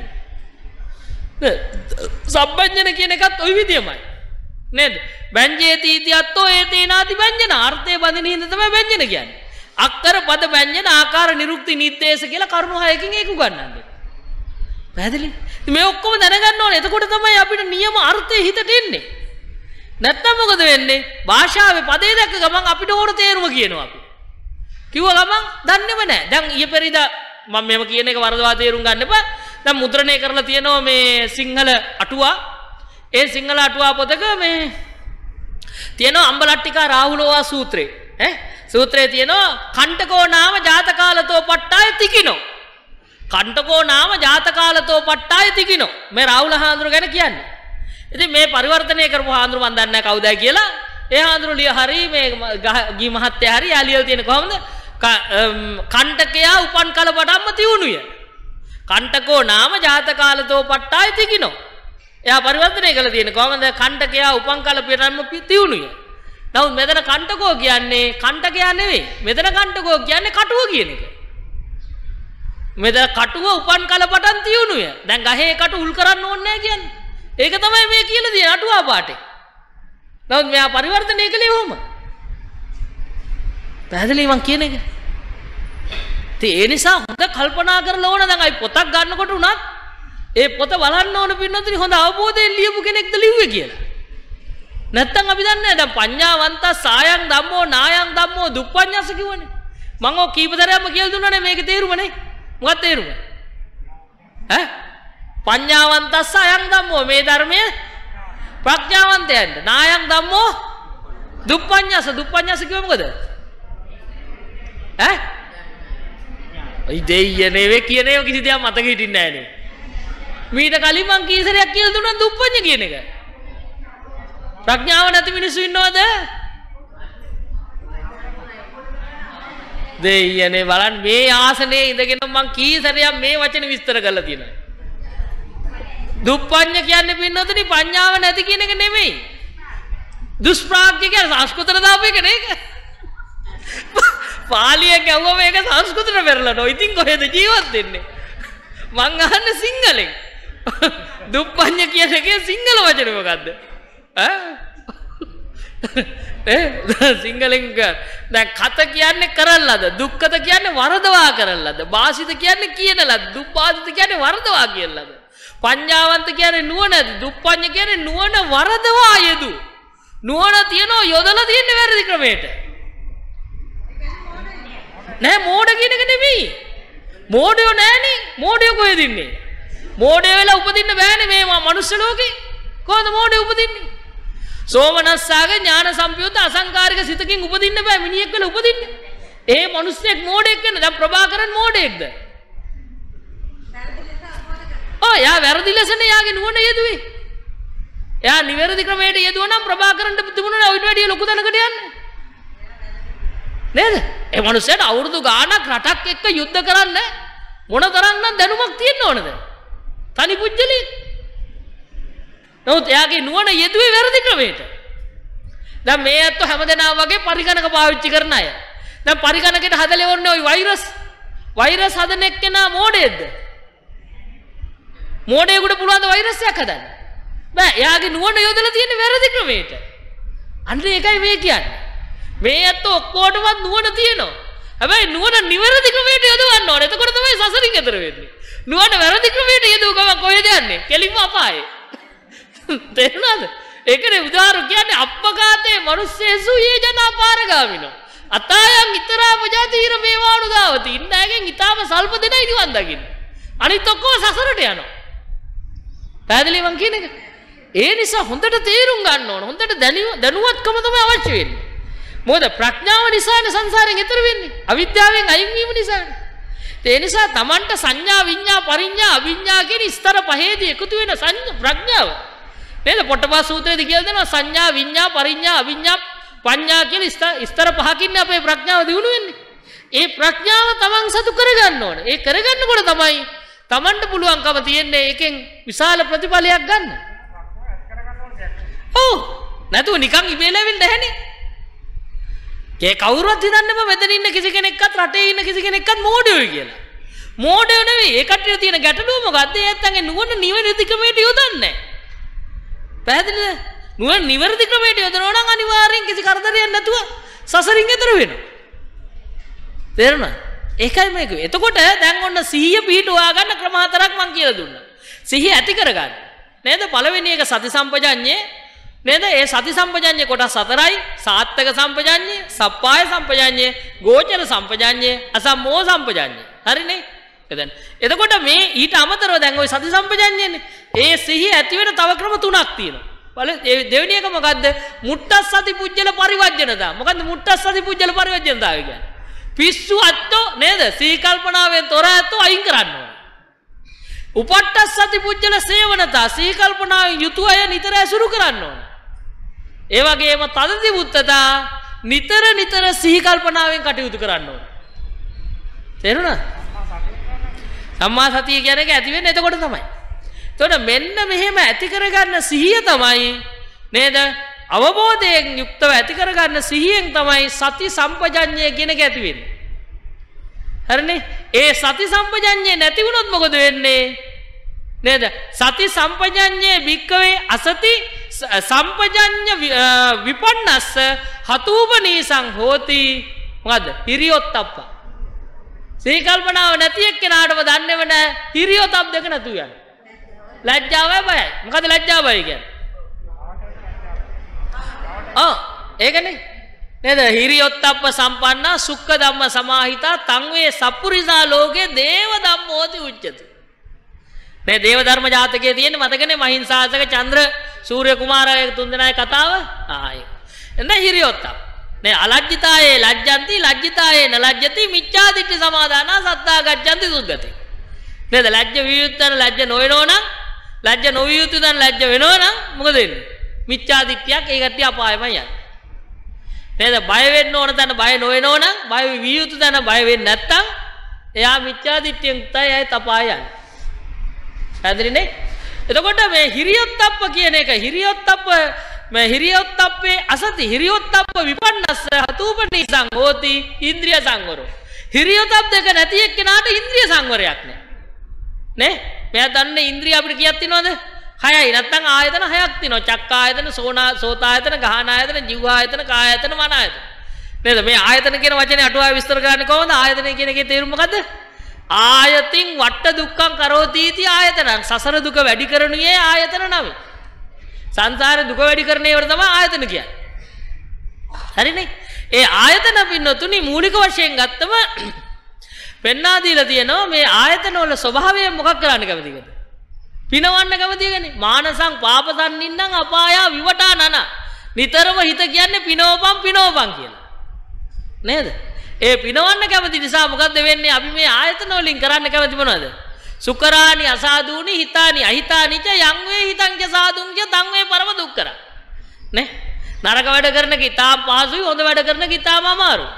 සබ්බඤ්ඤන කියන එකත් ওই විදියමයි. නේද? ව්‍යංජේති ඉතියත්තෝ ඒතේනාති ව්‍යංජන අර්ථය බඳින හින්දා තමයි ව්‍යංජන කියන්නේ. අක්කර පද ව්‍යංජන ආකාර නිරුක්ති නිද්දේශ කියලා කරුණු හයකින් ඒක උගන්වන්නේ. පැහැදිලි? මේ ඔක්කොම දැනගන්න ඕනේ. එතකොට තමයි අපිට නියම අර්ථය හිතට එන්නේ. නැත්තම් මොකද වෙන්නේ? භාෂාවේ පදේ දැක්ක ගමන් අපිට ඕන තේරුම කියනවා අපි. කිව්ව ගමන් දන්නේම නැහැ. දැන් ඊයේ පෙරේදා මම මේව කියන එක වරදවා තේරුම් ගන්න එපා. දැන් මුද්‍රණය කරලා තියෙනවා මේ සිංහල අටුවා. ඒ සිංහල අටුවා පොතක මේ තියෙනවා අම්බලට්ටිකා රාහුලෝවා සූත්‍රේ. ඈ සූත්‍රයේ තියෙනවා කණ්ඨකෝ නාම ජාතකාලතෝ පට්ටාය තිකිනෝ. කණ්ඨකෝ නාම ජාතකාලතෝ පට්ටාය තිකිනෝ. මේ රාහුල හාමුදුරුවෝ ගැන කියන්නේ. ඉතින් මේ පරිවර්තනය කරපු හාමුදුරුවෝ මන් දන්නේ නැහැ කවුදයි කියලා. ඒ හාමුදුරුවෝ ලිය හරි මේ ගී මහත්තයා හරි යාලියල් තියෙන කොහොමද? කණ්ඨකයා උපන් කල වඩම්ම තියුණුය. කණ්ඨකෝ නාම ජාතකාලතෝ පට්ටාය තිකිනෝ. එයා පරිවර්තනය කළා තියෙන කොහොමද? කණ්ඨකයා උපන් කල පිරම්ම තියුණුය. නමුත් මෙතන කණ්ඨකෝ කියන්නේ කණ්ඨකයා නෙවෙයි. මෙතන කණ්ඨකෝ කියන්නේ කටුව කියන එක. මෙතන කටුව උපන් කල පටන් තියුණුය. දැන් ගහේ කටු උල් කරන්න ඕනේ නැහැ කියන්නේ. ඒක තමයි මේ කියලා තියෙන අටුවා පාඩේ. නමුත් මෙයා පරිවර්තනය කළේ කොහොම? පැහැදිලි මං කියන එක. ඉතින් ඒ නිසා හොඳ කල්පනා කරලා ඕන දැන් අයි පොතක් ගන්නකොට උනත් ඒ පොත බලන්න ඕන පින්නතුනි හොඳ අවබෝධයෙන් ලියපු කෙනෙක්ද ලිව්වේ කියලා. නැත්තම් අපි දන්නේ නැහැ දැන් පඤ්ඤාවන්ත සායන් ධම්මෝ නායන් ධම්මෝ දුප්පඤ්ඤස කිව්වනේ. මම ඔය කීප දරයක්ම කියලා දුන්නානේ මේකේ තේරුම නේ. මොකක්ද තේරුම? ඈ පඤ්ඤාවන්ත සායන් ධම්මෝ මේ ධර්මයේ ප්‍රඥාවන්තයන්ට නායන් ධම්මෝ දුප්පඤ්ඤස දුප්පඤ්ඤස කිව්ව මොකද? ඈ ඔය දෙයියනේ වේ කියන ඒවා කිසි දෙයක් මතක හිටින්නේ නැහැ නේ. මීට කලින් මං කී සැරයක් කියලා දුන්නා දුප්පඤ්ඤ කියන එක. ප්‍රඥාව නැති මිනිස්සු ඉන්නවද? දෙයියනේ බලන්න මේ ආසනේ ඉඳගෙන මං කී සැරයක් මේ වචනේ විස්තර කරලා තියෙනවා. දුප්පඤ්ඤ කියන්නේ පින්නොතනි පඤ්ඤාව නැති කියන එක නෙමෙයි. දුෂ්ප්‍රාඥ කියන්නේ සංස්කෘතන දාපු එක නේද? පාලිය ගැව්වම ඒක සංස්කෘතන පෙරලනවා. ඉතින් කොහෙද ජීවත් වෙන්නේ? මං අහන්නේ සිංහලෙන්. දුප්පඤ්ඤ කියන එකේ සිංහල වචනේ මොකද්ද? ඈ? ඒ සිංහලෙන් දැන් කත කියන්නේ කරල්ලද? දුක්ඛත කියන්නේ වරදවා කරල්ලද? වාසිත කියන්නේ කියන ලද? දුප්පාදිත කියන්නේ වරදවා කියන ලද? පඤ්ඤාවන්ත කියන්නේ නුවණ, දුප්පඤ්ඤ කියන්නේ නුවණ වරදවා යෙදු. නුවණ තියනවා යොදලා තියෙන්නේ වැරදි ක්‍රමයට. නෑ මෝඩ කියන එක නෙමෙයි. මෝඩයෝ නෑනේ. මෝඩයෝ කොහෙද ඉන්නේ? මෝඩයෝ වෙලා උපදින්න බෑනේ මේ මනුස්ස ලෝකේ. කොහොමද මෝඩයෝ උපදින්නේ? සෝමනස්සාගේ ඥාන සම්පයුත් අසංකාරික සිතකින් උපදින්න බෑ මිනිහෙක් වෙලා උපදින්නේ. ඒ මිනිස්සෙක් මෝඩෙක් වෙන. දැන් ප්‍රභාකරන් මෝඩෙක්ද? ඔව් යා වැරදි ලෙසනේ යාගේ නුවණ යෙදුවේ. එයා නිවැරදි ක්‍රමයට යෙදුවා නම් ප්‍රභාකරන්ට තිබුණා ඔයිට වැඩිය ලොකු තැනකට යන්නේ. නේද? ඒ මිනිස්සයාට අවුරුදු ගාණක් රටක් එක්ක යුද්ධ කරන්න මොන තරම්නම් දැනුමක් තියෙන්න ඕනද? තනි පුජ්‍යලී. නමුත් එයාගේ නුවණ යෙදුවේ වැරදි ක්‍රමයට. දැන් මේ අත්ව හැමදෙනා වගේ පරිගණක පාවිච්චි කරන අය. දැන් පරිගණකයට හදලා වොන්නේ ওই වෛරස්. වෛරස් හදන එක්කෙනා මෝඩයේද? මෝඩයෙකුට පුළුවන් ද වෛරස් එකක් හදන්න? බෑ. එයාගේ නුවණ යොදලා තියෙන්නේ වැරදි ක්‍රමයට. අන්න ඒකයි මේ කියන්නේ. මේ අත්ව ඔක්කොටවත් නුවණ තියෙනවා. හැබැයි නුවණ නිවැරදි ක්‍රමයට යොදවන්න ඕනේ. එතකොට තමයි සසරින් එතර වෙන්නේ. නුවණ වැරදි ක්‍රමයට යොදව ගමන් කොහෙද යන්නේ? කෙලින්ම අපායේ. තේරුණාද? ඒකනේ උදාහරණ කියන්නේ අප්පකාතේ මනුස්සේසු යේ ජනා පාරගාමිනෝ. අතායන් ඊතරා පජාතීර මේවාණු දාවති. ඉන්නයගෙන් ඊටාම සල්ප දෙනයි නිවන් දකින්න. අනිත් ඔක්කොම සසරට යනවා. පැහැදිලි මං කියන එක. ඒ නිසා හොඳට තේරුම් ගන්න ඕන. හොඳට දැනුවත්කම තමයි අවශ්‍ය වෙන්නේ. මොකද ප්‍රඥාව නිසානේ සංසාරයෙන් එතර වෙන්නේ. අවිද්‍යාවෙන් අයින් වීම නිසානේ. ඒ නිසා Tamanට සංඥා විඤ්ඤා පරිඤ්ඤා අවිඤ්ඤා කියන ස්තර පහේදී එකතු වෙන ප්‍රඥාව. නේද? පොට්ටපාස සූත්‍රයේදී කියලා දෙනවා සංඥා විඤ්ඤා පරිඤ්ඤා අවිඤ්ඤා පඤ්ඤා කියලා ස්තර පහකින් අපේ ප්‍රඥාව දිනු වෙන්නේ. ඒ ප්‍රඥාව Taman සතු කරගන්න ඕන. ඒ කරගන්නකොට තමයි Tamanට පුළුවන්කම තියෙන්නේ ඒකෙන් විශාල ප්‍රතිඵලයක් ගන්න. ඔව්. නැතුව නිකන් ඉබේ ලැබෙන්නේ නැහනේ. ඒ කවුරුවත් හිතන්නේ බෑ මෙතන ඉන්න කිසි කෙනෙක්වත් රටේ ඉන්න කිසි කෙනෙක්වත් මෝඩයෝයි කියලා. මෝඩයෝ නෙවෙයි. ඒ කට්ටිය තියෙන ගැටලුව මොකද්ද? ඒ ඇත්තන්ගේ නුවණ නිවැරදි ක්‍රමයට යොදන්නේ නැහැ. පැහැදිලිද? නුවණ නිවැරදි ක්‍රමයට යොදනවා නම් අනිවාර්යෙන් කිසි කරදරයක් නැතුව සසරින් එතර වෙනවා. තේරුණා? ඒකයි මේක. එතකොට දැන් ඔන්න සිහිය පිහිටුවා ගන්න ක්‍රම හතරක් මම කියලා දුන්නා. සිහිය ඇති කරගන්න. නේද? පළවෙනි එක සති සම්පජඤ්ඤේ නේද? ඒ සති සම්පජඤ්ඤේ කොටස් හතරයි. සාත්තක සම්පජඤ්ඤේ, සප්පාය සම්පජඤ්ඤේ, ගෝචර සම්පජඤ්ඤේ, අසම්මෝහ සම්පජඤ්ඤේ. හරිනේ? එතන. එතකොට මේ ඊට අමතරව දැන් ওই සති සම්පජඤ්ඤේනේ. ඒ සිහිය ඇති වෙන තව ක්‍රම තුනක් තියෙනවා. බලන්න දෙවෙනි එක මොකද්ද? මුට්ටස්සති පුජ්‍යල පරිවර්ජනතා. මොකද්ද මුට්ටස්සති පුජ්‍යල පරිවර්ජනතාව කියන්නේ? පිස්සු අත්තෝ නේද? සී කල්පනාවෙන් තොර ඇත්තෝ අයින් කරන්න ඕන. උපට්ඨස්සති පුජ්‍යල සේවනතා. සී කල්පනාවෙන් යුතු අය නිතර ඇසුරු කරන්න ඕන. ඒ වගේම තදති බුත්තතා නිතර නිතර සිහි කල්පනාවෙන් කටයුතු කරන්න ඕන. තේරුණාද? සම්මා සතිය කියන එක ඇති වෙන්නේ එතකොට තමයි. එතකොට මෙන්න මෙහෙම ඇති කරගන්න සිහිය තමයි නේද? අවබෝධයෙන් යුක්තව ඇති කරගන්න සිහියෙන් තමයි සති සම්පජඤ්ඤය කියන එක ඇති වෙන්නේ. හරිනේ? ඒ සති සම්පජඤ්ඤය නැති වුණොත් මොකද වෙන්නේ? නේද? සති සම්පජඤ්ඤේ භික්කවේ අසති සම්පජඤ්ඤ විපන්නස්ස හතූපනීසං හෝති. මොකද්ද? හිරියොත්ප්ප. සී කල්පනාව නැති එක්කෙනාටම දන්නේව නැහැ හිරියොත්ප් දෙක නැතු යන. ලැජ්ජාවයි බයයි. මොකද ලැජ්ජාවයි කියන්නේ? ආ ඒකනේ. නේද? හිරියොත්ප්ප සම්පන්නා සුක්ඛ ධම්ම සමාහිතා තං වේ සප්පුරිසා ලෝකේ දේව ධම්මෝති උච්චති. මේ දේව ධර්ම ජාතකයේ තියෙන මතකනේ මහින්සාසක චන්ද්‍ර සූර්ය කුමාරය තුන්දෙනාගේ කතාව. ආ ඒක. එන්න හිරියොත්ප්ප. නේ අලජ්ජිතායේ ලජ්ජන්ති ලජ්ජිතායේ නලජ්ජති මිච්ඡාදිට්ඨි සමාදානා සත්තා ගච්ඡanti සුග්ගති. නේද? ලැජ්ජ වියුත්තන ලැජ්ජ නොවනෝ නම් ලැජ්ජ නොවිය යුතු දන් ලැජ්ජ වෙනවනම් මොකද වෙන්නේ? මිච්ඡා දිට්ඨියක් ඒ කට්ටිය අපායමයි යන්නේ. නේද? බය වෙන්න ඕන තැන බය නොවෙනවනම් බය විය යුතු තැන බය වෙන්නේ නැත්තම් එයා මිච්ඡා දිට්ඨියෙන් තමයි ඇයි අපාය යන්නේ. හරිනේ? එතකොට මේ හිරියොත්ප්ප කියන එක හිරියොත්ප්ප මේ හිරියොත්ප්පේ අසති හිරියොත්ප්ප විපන්නස්ස හතුපනීසං හෝති ඉන්ද්‍රිය සංවරෝ. හිරියොත්ප්ප දෙක නැති එක්කෙනාට ඉන්ද්‍රිය සංවරයක් නැහැ. නේ? මෙයා දන්නේ ඉන්ද්‍රිය අපිට කීයක් තියෙනවද? හයයි. නැත්නම් ආයතන හයක් තියෙනවා. චක්ක ආයතන, සෝනා සෝත ආයතන, ගහන ආයතන, ජීව ආයතන, කාය ආයතන, මන ආයතන. නේද? මේ ආයතන කියන වචනේ අටුවාව විස්තර කරන්නේ කොහොමද? ආයතන කියන එකේ තේරුම මොකද්ද? ආයතින් වට්ට දුක්ඛං කරෝති इति ආයතනං. සසර දුක වැඩි කරනුයේ ආයතන නම. සංසාර දුක වැඩි කරන ඒවට තමයි ආයතන කියන්නේ. හරිනේ? ඒ ආයතන පින්නතුනි මූලික වශයෙන් ගත්තම පෙන්වා දීලා තියෙනවා මේ ආයතන වල ස්වභාවය මොකක් කරන්න කැමතිද? පිනවන්න කැමතියනේ. මානසං පාපසන්නින්නම් අපායා විවටා නන. නිතරම හිත කියන්නේ පිනෝපම් පිනෝපම් කියලා. නේද? ඒ පිනවන්න කැමති නිසා මොකද්ද වෙන්නේ? අපි මේ ආයතන වලින් කරන්න කැමති මොනවද? සුකරානි අසාදූනි හිතානි අහිතානි ච යං වේ හිතං ච සාදුං ච තං වේ පරම දුක්කර. නේ? නරක වැඩ කරන කිතාම පහසුයි, හොඳ වැඩ කරන කිතාම අමාරුයි.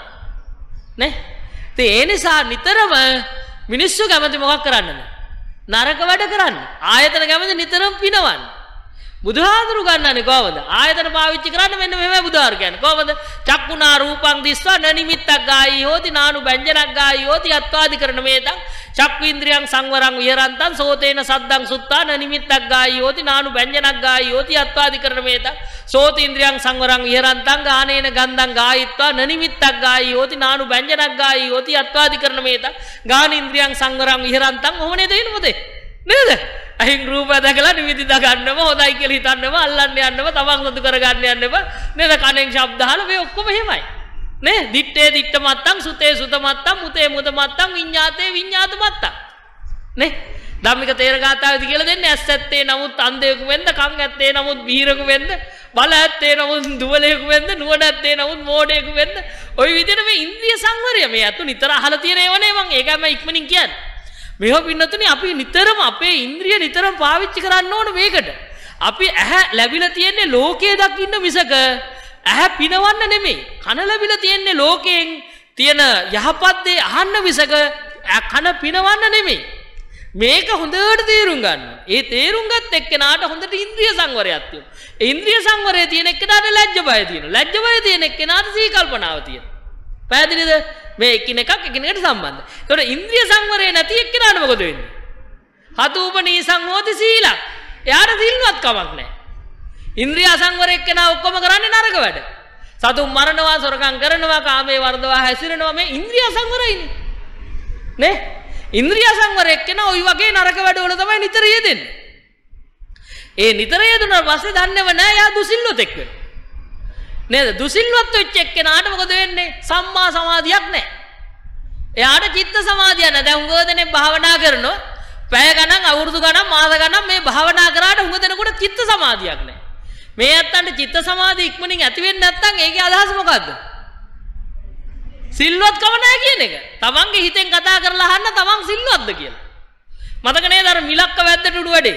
නේ? ඉතින් ඒ නිසා නිතරම මිනිස්සු කැමති මොකක් කරන්නද? නරක වැඩ කරන්න. ආයතන කැමති නිතරම පිනවන්න. බුදුහාඳුරු ගන්නනේ කොහමද? ආයතන පාවිච්චි කරන්න මෙන්න මෙහෙමයි බුදුහාර කියන්නේ. කොහමද? චක්කුණා රූපං දිස්වා නනිමිත්තක් ගායි හෝති නානු බැංජනක් ගායි හෝති අත්වාදි කරන මේතං චක්කු ඉන්ද්‍රියං සංවරං විහරන්තං සෝතේන සද්දං සුත්තා නනිමිත්තක් ගායි හෝති නානු බැංජනක් ගායි හෝති අත්වාදි කරන මේතං සෝත ඉන්ද්‍රියං සංවරං විහරන්තං ගානේන ගන්ධං ගායිත්වා නනිමිත්තක් ගායි හෝති නානු බැංජනක් ගායි හෝති අත්වාදි කරන මේතං ගාන ඉන්ද්‍රියං සංවරං විහරන්තං ඕනේ දෙයින් මොතේ නේද? අහිං රූප දැකලා නිමිති දා ගන්නව හොඳයි කියලා හිතන්නව අල්ලන්න යන්නව තමන් සතු කර ගන්න යන්නව නේද? කණෙන් ශබ්ද අහලා මේ ඔක්කොම එහෙමයි නේ? දිත්තේ දිත්ත මත්තං සුතේ සුත මත්තං මුතේ මුත මත්තං විඤ්ඤාතේ විඤ්ඤාත මත්තං නේ? ධම්මික තේරගාතාවේදී කියලා දෙන්නේ ඇස් ඇත්තේ නමුත් අන්ධයෙකු වෙන්න, කන් ඇත්තේ නමුත් බීරකු වෙන්න, බල ඇත්තේ නමුත් දුවලෙකු වෙන්න, නුවණ ඇත්තේ නමුත් මෝඩයෙකු වෙන්න. ওই විදිහට මේ ඉන්ද්‍රිය සංවරය මේ අතු නිතර අහලා තියෙන ඒවා නේ මම ඒකම ඉක්මනින් කියන්නේ. මේව පින්නතුනි අපි නිතරම අපේ ඉන්ද්‍රිය නිතරම පාවිච්චි කරන්න ඕන මේකට. අපි ඇහැ ලැබිලා තියෙන්නේ ලෝකයේ දකින්න මිසක ඇහැ පිනවන්න නෙමෙයි. කන ලැබිලා තියෙන්නේ ලෝකයෙන් තියෙන යහපත් දේ අහන්න මිසක කන පිනවන්න නෙමෙයි. මේක හොඳට තේරුම් ගන්න. ඒ තේරුම් ගත්ත එක්කෙනාට හොඳට ඉන්ද්‍රිය සංවරයක් තියෙනවා. ඒ ඉන්ද්‍රිය සංවරය තියෙන එක්කෙනාට ලැජ්ජ බය තියෙනවා. ලැජ්ජ බය තියෙන එක්කෙනාට සී කල්පනාව තියෙනවා. පැහැදිලිද? මේ එකිනෙකක් එකිනෙකට සම්බන්ධයි. ඒතකොට ඉන්ද්‍රිය සංවරය නැති එක්කෙනාට මොකද වෙන්නේ? හතුූපනී සංහෝති සීලං. එයාට සිල්වත් කමක් නැහැ. ඉන්ද්‍රිය සංවරය එක්කෙනා ඔක්කොම කරන්නේ නරක වැඩ. සතුන් මරනවා, සොරකම් කරනවා, කාමයේ වර්ධවා හැසිරෙනවා. මේ ඉන්ද්‍රිය සංවරයිනේ. නේ? ඉන්ද්‍රිය සංවරය එක්කෙනා ওই වගේ නරක වැඩවල තමයි නිතර යෙදෙන්නේ. ඒ නිතර යෙදුණා පස්සේ දන්නේව නැහැ යා දුසිල්ලොතෙක් වෙනවා. නේද? දුසිල්වත් වෙච්ච එක්කෙනාට මොකද වෙන්නේ? සම්මා සමාධියක් නැහැ. එයාට චිත්ත සමාධිය නැහැ. දැන් උගව දෙනේ භාවනා කරනවා. පැය ගණන්, අවුරුදු ගණන්, මාස ගණන් මේ භාවනා කරාට උගව දෙනකොට චිත්ත සමාධියක් නැහැ. මේ ඇත්තන්ට චිත්ත සමාධිය ඉක්මනින් ඇති වෙන්නේ නැත්නම් ඒකේ අදහස මොකද්ද? සිල්වත්කම නැහැ කියන එක. තමන්ගේ හිතෙන් කතා කරලා අහන්න තමන් සිල්වත්ද කියලා. මතක නේද අර මිලක්ක වැද්දට උඩු වැඩේ?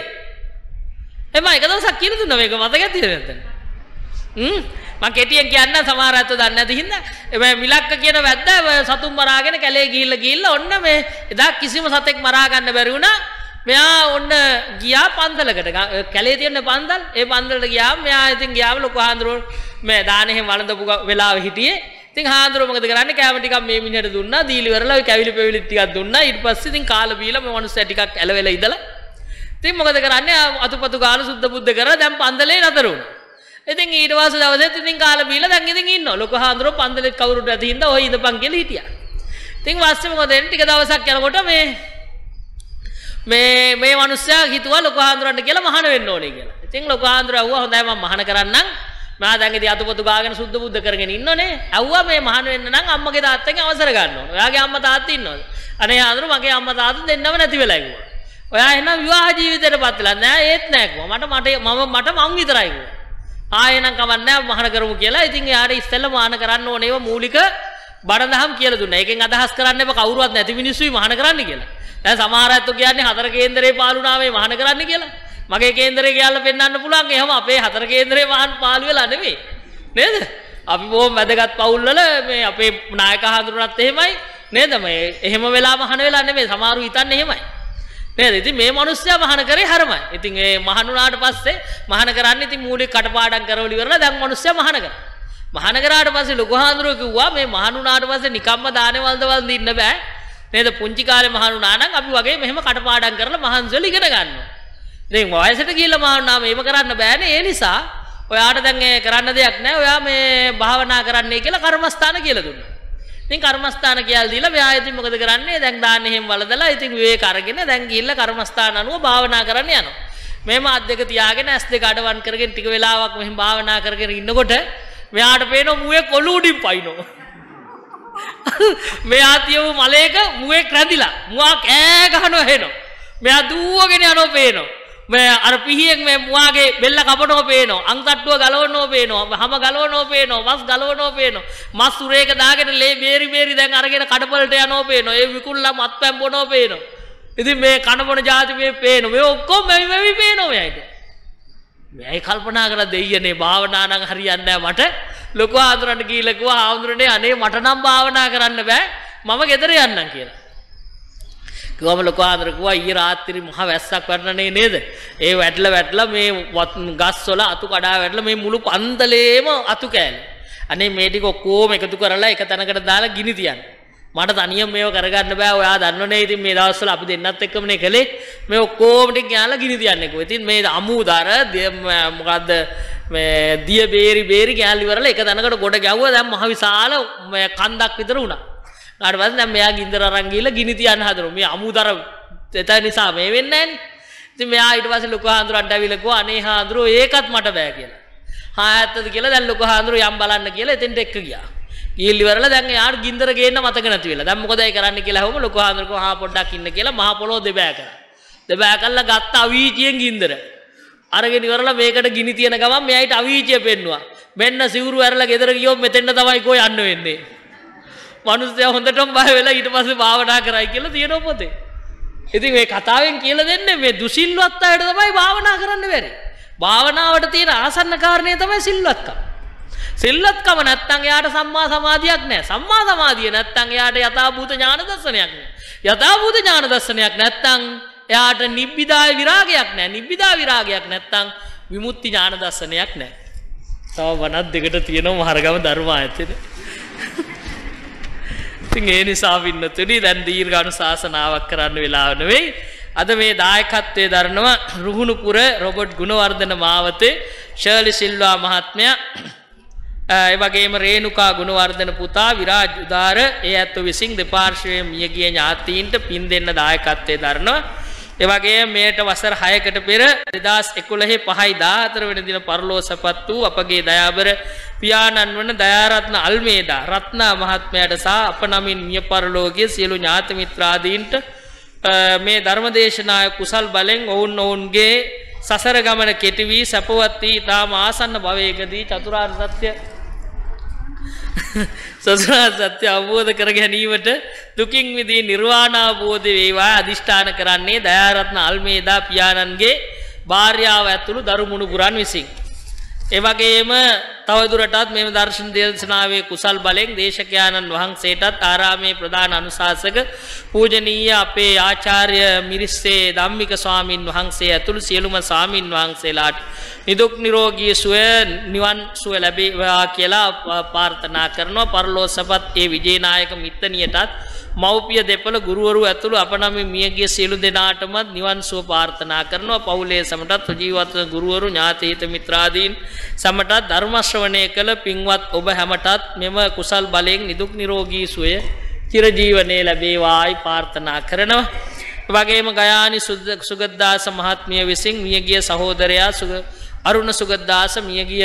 එම එක දවසක් කියන දුන්නා මේක මතකද තියෙන්නේ නැත්නම්? හ්ම් මම කෙටියෙන් කියන්න සමහර අයත් දන්නේ නැති හින්දා මේ මිලක්ක කියන වැද්ද සතුන් මරාගෙන කැලේ ගිහිල්ලා ගිහිල්ලා ඔන්න මේ එදා කිසිම සතෙක් මරා ගන්න බැරි වුණා. මෙයා ඔන්න ගියා පන්සලකට. කැලේ තියෙන පන්සල්. ඒ පන්සලට ගියාම මෙයා ඉතින් ගියාම ලොකු හාඳුරෝ මේ දාන එහෙම වළඳපු වෙලාවෙ හිටියේ. ඉතින් හාඳුරෝ මොකද කරන්නේ? කෑම ටිකක් මේ මිනිහට දුන්නා. දීලි වරලා ඔය කැවිලි පෙවිලි ටිකක් දුන්නා. ඊට පස්සේ ඉතින් කාලා බීලා මේ මිනිස්සයා ටිකක් ඇලවෙලා ඉඳලා ඉතින් මොකද කරන්නේ? අතුපතු ගාලා සුද්ධ බුද්ධ කරලා දැන් පන්සලේ නතර වුණා. ඉතින් ඊට පස්සේ දවසෙත් ඉතින් කාලා බීලා දැන් ඉතින් ඉන්නවා. ලොකු හාඳුරෝ පන්සලෙත් කවුරුට ඇති හින්දා ඔය ඉඳපන් කියලා හිටියා. ඉතින් වාස්සේ මොකද වෙන්නේ? ටික දවසක් යනකොට මේ මේ මේ මිනිස්සයා හිතුවා ලොකු හාඳුරන්ට කියලා මහාන වෙන්න ඕනේ කියලා. ඉතින් ලොකු හාඳුර ඇහුවා හොඳයි මම මහාන කරන්නම්. මම දැන් ඉතින් අතුපතු ගාගෙන සුද්ධ බුද්ධ කරගෙන ඉන්නෝනේ. ඇහුවා මේ මහාන වෙන්න නම් අම්මගේ තාත්තගෙන් අවසර ගන්න ඕනේ. ඔයාගේ අම්මා තාත්තා ඉන්නවද? අනේ හාඳුර මගේ අම්මා තාත්තා දෙන්නම නැති වෙලා ඉවුවා. ඔයා එහෙනම් විවාහ ජීවිතේටපත් වෙලා නෑ ඒත් නෑ කිව්වා. මට මට මම මට මං විතරයි කිව්වා. ආයෙනම් කවන්නේ නෑ මහාන කරමු කියලා. ඉතින් එයාට ඉස්සෙල්ලා මහාන කරන්න ඕනේ ඒවා මූලික බණදහම් කියලා දුන්නා. ඒකෙන් අදහස් කරන්න එපා කවුරුවත් නැති මිනිස්සුයි මහාන කරන්න කියලා. දැන් සමහර අයත් කියන්නේ හතර කේන්දරේ පාලුණාවේ මහාන කරන්න කියලා. මගේ කේන්දරේ ගියාලා පෙන්වන්න පුළුවන්. එහෙම අපේ හතර කේන්දරේ මහාන් පාළු වෙලා නෙමෙයි. නේද? අපි බොහොම වැදගත් පවුල් වල මේ අපේ නායක හඳුනනත් එහෙමයි. නේද? මේ එහෙම වෙලා මහාන වෙලා නෙමෙයි. සමහරු හිතන්නේ එහෙමයි. නේද? ඉතින් මේ මිනිස්සයා මහාන කරේ හරමයි. ඉතින් ඒ මහානුනාට පස්සේ මහාන කරන්නේ ඉතින් මූලික කටපාඩම් කරවල ඉවරලා දැන් මිනිස්සයා මහාන කරා. මහාන කරාට පස්සේ ලොකු හාමුදුරුවෝ කිව්වා මේ මහානුනාට පස්සේ නිකම්ම දානේ වලදවල් දින්න බෑ. නේද? පුංචි කාලේ මහානුනා නම් අපි වගේ මෙහෙම කටපාඩම් කරලා මහන්සියල ඉගෙන ගන්නවා. දැන් වයසට ගිහිල්ලා මහානුනා මේව කරන්න බෑනේ. ඒ නිසා ඔයාට දැන් ඒ කරන්න දෙයක් නැහැ. ඔයා මේ භාවනා කරන්නයි කියලා කර්මස්ථාන කියලා දුන්නා. ඉතින් කර්මස්ථාන කියලා දීලා මෙයා ඉතින් මොකද කරන්නේ? දැන් දාන්නේ එහෙම වලදලා ඉතින් විවේක අරගෙන දැන් ගිහිල්ලා කර්මස්ථාන අනුව භාවනා කරන්න යනවා. මෙහෙම අත් දෙක තියාගෙන ඇස් දෙක අඩවන් කරගෙන ටික වෙලාවක් මෙහෙම භාවනා කරගෙන ඉන්නකොට මෙයාට පේනවා මුවේ කොළු උඩින් පයින්නෝ. මෙයා තියව මලේක මුවේ රැඳිලා මුවා කෑ ගහනවා එනවා. මෙයා දුවගෙන යනවා පේනවා. මේ අර පිහියෙන් මේ මුවාගේ බෙල්ල කපනවා පේනවා. අං තට්ටුව ගලවනවා පේනවා. හැම ගලවනවා පේනවා. මස් ගලවනවා පේනවා. මස් උරේක දාගෙන ලේ බේරි බේරි දැන් අරගෙන කඩපලට යනවා පේනවා. ඒ විකුල්ලා මත්පැන් බොනවා පේනවා. ඉතින් මේ කනබොන જાති මේ පේනවා. මේ ඔක්කොම මෙවි මෙවි පේනවා මෙයාට. මෙයි කල්පනා කරලා දෙයියනේ භාවනා නම් හරියන්නේ නැහැ මට. ලොකු ආඳුරන්ට ගිහිල්ලා කිව්වා ආඳුරනේ අනේ මට නම් භාවනා කරන්න බෑ. මම ගෙදර යන්නම් කියලා. කිව්වම ලොකු ආඳුර කිව්වා ඊයේ රාත්‍රී මහ වැස්සක් වටනනේ නේද? ඒ වැටලා වැටලා මේ ගස් වල අතු කඩා වැටලා මේ මුළු පන්තලේම අතු කෑලි. අනේ මේ ටික ඔක්කොම එකතු කරලා එක තැනකට දාලා ගිනි තියන්න. මට තනියම මේව කරගන්න බෑ. ඔයා දන්නවනේ ඉතින් මේ දවස්වල අපි දෙන්නත් එක්කමනේ කළේ. මේ ඔක්කොම ටික ඥාලා ගිනි තියන්නේ කිව්වා. ඉතින් මේ අමුදාර මොකද්ද මේ දිය බේරි බේරි කෑලි වරලා එක තැනකට ගොඩ ගැව්වා. දැන් මහ විශාල කන්දක් විතර වුණා. ඊට පස්සේ දැන් මෙයා ගින්දර අරන් ගිහලා ගිනි තියන්න හදනවා. මේ අමුදාර එතන නිසා මේ වෙන්නේ නැන්නේ. ඉතින් මෙයා ඊට පස්සේ ලොකු හාඳුරන්ට ඇවිල්ලා කිව්වා අනේ හාඳුරෝ ඒකත් මට බෑ කියලා. හා ඇත්තද කියලා දැන් ලොකු හාඳුරෝ යම් බලන්න කියලා එතෙන්ට එක්ක ගියා. ගිහිල්ලි වරලා දැන් යාට ගින්දර ගේන්න මතක නැති වෙලා. දැන් මොකද ඒ කරන්න කියලා හවම ලොකු හාඳුරකෝ හා පොඩ්ඩක් ඉන්න කියලා මහ පොළොව දෙබෑ කරා. දෙබෑ කළා ගත්ත අවීචියෙන් ගින්දර. අරගෙන ඉවරලා මේකට ගිනි තියන ගමන් මෙයාට අවීචිය පෙන්නුවා. මෙන්න සිවුරු ඇරලා ගෙදර ගියොත් මෙතෙන්ට තමයි කෝ යන්න වෙන්නේ. මිනිස්සයා හොඳටම බය වෙලා ඊට පස්සේ භාවනා කරයි කියලා තියෙනවා පොතේ. ඉතින් මේ කතාවෙන් කියලා දෙන්නේ මේ දුසිල්වත් අයට තමයි භාවනා කරන්න බැරි. භාවනාවට තියෙන ආසන්න කාරණේ තමයි සිල්වත්කම. සිල්වත්කම නැත්තම් එයාට සම්මා සමාධියක් නැහැ. සම්මා සමාධිය නැත්තම් එයාට යථාභූත ඥාන දර්ශනයක් නැහැ. යථාභූත ඥාන දර්ශනයක් නැත්තම් එයාට නිබ්බිදා විරාගයක් නැහැ. නිබ්බිදා විරාගයක් නැත්තම් විමුක්ති ඥාන දර්ශනයක් නැහැ. තව වනත් දෙකට තියෙනවා මහරගම ධර්ම ආයතනේ. ඉතින් ඒ නිසා වින්නතුනි දැන් දීර්ඝ අනුශාසනාවක් කරන්න වෙලාව නෙවෙයි. අද මේ දායකත්වයේ දරනව රුහුණුපුර රොබර්ට් ගුණවර්ධන මාවතේ ශර්ලි සිල්වා මහත්මයා, ඒ වගේම රේණුකා ගුණවර්ධන පුතා විරාජ් උදාර ඒ ඇත්ත විසින් දෙපාර්ශ්වයේ මියගිය ඥාතීන්ට පින් දෙන්න දායකත්වයේ දරනවා. ඒ වගේම මේට වසර හයකට පෙර දෙදාස් එකොළහ පහයි දාහතර වෙනි දින පරලෝසපත් වූ අපගේ දයාබර පියාණන් වන දයාරත්න අල්මේදා රත්නා මහත්මයාට සහ අප නමින් මිය පරලෝකීය සියලු ඥාති මිත්‍රාදීන්ට මේ ධර්මදේශනාය කුසල් බලෙන් ඔවුන් ඔවුන්ගේ සසර ගමන කෙටි වී සපවත් වී තාම ආසන්න භවයකදී චතුරාර්ය සත්‍ය සසර සත්‍ය අවබෝධ කර ගැනීමට දුකින් මිදී නිර්වාණ අවබෝධ වේවා අදිෂ්ඨාන කරන්නේ දයාරත්න අල්මේදා පියාණන්ගේ භාර්යාව ඇතුළු දරු මුණුබුරන් විසින්. ඒ වගේම තවදුරටත් මේ දර්ශන දේශනාවේ කුසල් බලෙන් දේශකයාණන් වහන්සේටත් ආරාමේ ප්‍රධාන අනුශාසක පූජනීය අපේ ආචාර්ය මිරිස්සේ ධම්මික ස්වාමින් වහන්සේ ඇතුළු සියලුම ස්වාමින් වහන්සේලාට නිදුක් නිරෝගී සුවය නිවන් සුව ලැබේවා කියලා ප්‍රාර්ථනා කරනවා. පරලෝසපත් ඒ විජේනායක මිත්තණියටත් මව්පිය දෙපළ ගුරුවරු ඇතුළු අප නමින් මියගිය සියලු දෙනාටම නිවන් සුව ප්‍රාර්ථනා කරනවා. පවුලේ සමටත් ජීවත් ගුරුවරු ඥාති හිත මිත්‍රාදීන් සමටත් ධර්ම ශ්‍රවණය කළ පින්වත් ඔබ හැමටත් මෙම කුසල් බලයෙන් නිදුක් නිරෝගී සුවය චිරජීවනයේ ලැබේවායි ප්‍රාර්ථනා කරනවා. වගේම ගයානි සුගතදාස මහත්මිය විසින් මියගිය සහෝදරයා අරුණ සුගතදාස මියගිය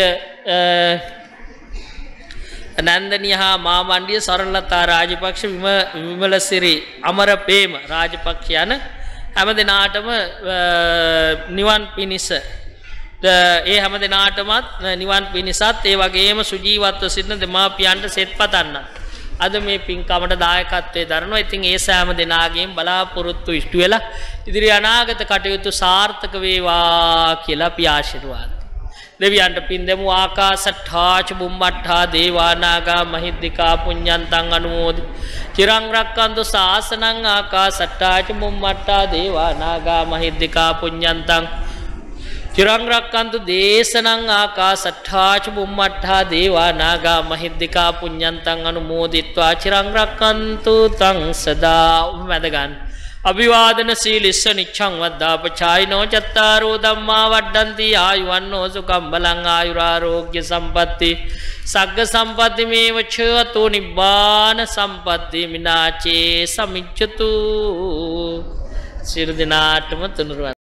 නන්දනිය හා මාමණ්ඩිය සරලතා රාජපක්ෂ විමලසිරි අමරපේම රාජපක්ෂ යන හැම දෙනාටම නිවන් පිණිස ඒ හැම දෙනාටමත් නිවන් පිණිසත් ඒ වගේම සුජීවත්ව සිටින දෙමාපියන්ට සෙත් පතන්නත් අද මේ පින්කමට දායකත්වයේ දරනවා. ඉතින් ඒ සෑම දෙනාගේම බලාපොරොත්තු ඉෂ්ට වෙලා ඉදිරි අනාගත කටයුතු සාර්ථක වේවා කියලා අපි ආශිර්වාද. දෙවියන්ට පින් දෙමු. ආකාසට්ඨාච බුම්මට්ඨා දේවානාගා මහිද්దికා පුඤ්ඤන්තං අනුමෝදි. චිරං රක්칸තු ශාසනං ආකාසට්ඨාච බුම්මට්ඨා දේවානාගා මහිද්దికා පුඤ්ඤන්තං චිරං රක්칸තු දේශනං ආකාසට්ඨාච බුම්මට්ඨා දේවානාගා මහිද්దికා පුඤ්ඤන්තං අනුමෝදිත්වා චිරං රක්칸තු තං සදා. උමැද ගන්න. අභිවාදන සීලිස්ස නිච්ඡං වද්දාපචායිනෝ චත්තාරෝ ධම්මා වඩ්ඩಂತಿ ආයුවන්නෝ සුඛං බලං ආයුරාෝග්‍ය සම්පatti සග්ග සම්පatti මේවච අතෝ නිබ්බාන සම්පatti මිනාචේ සමිච්ඡතු. සියලු දෙනාටම තුනුරුවන්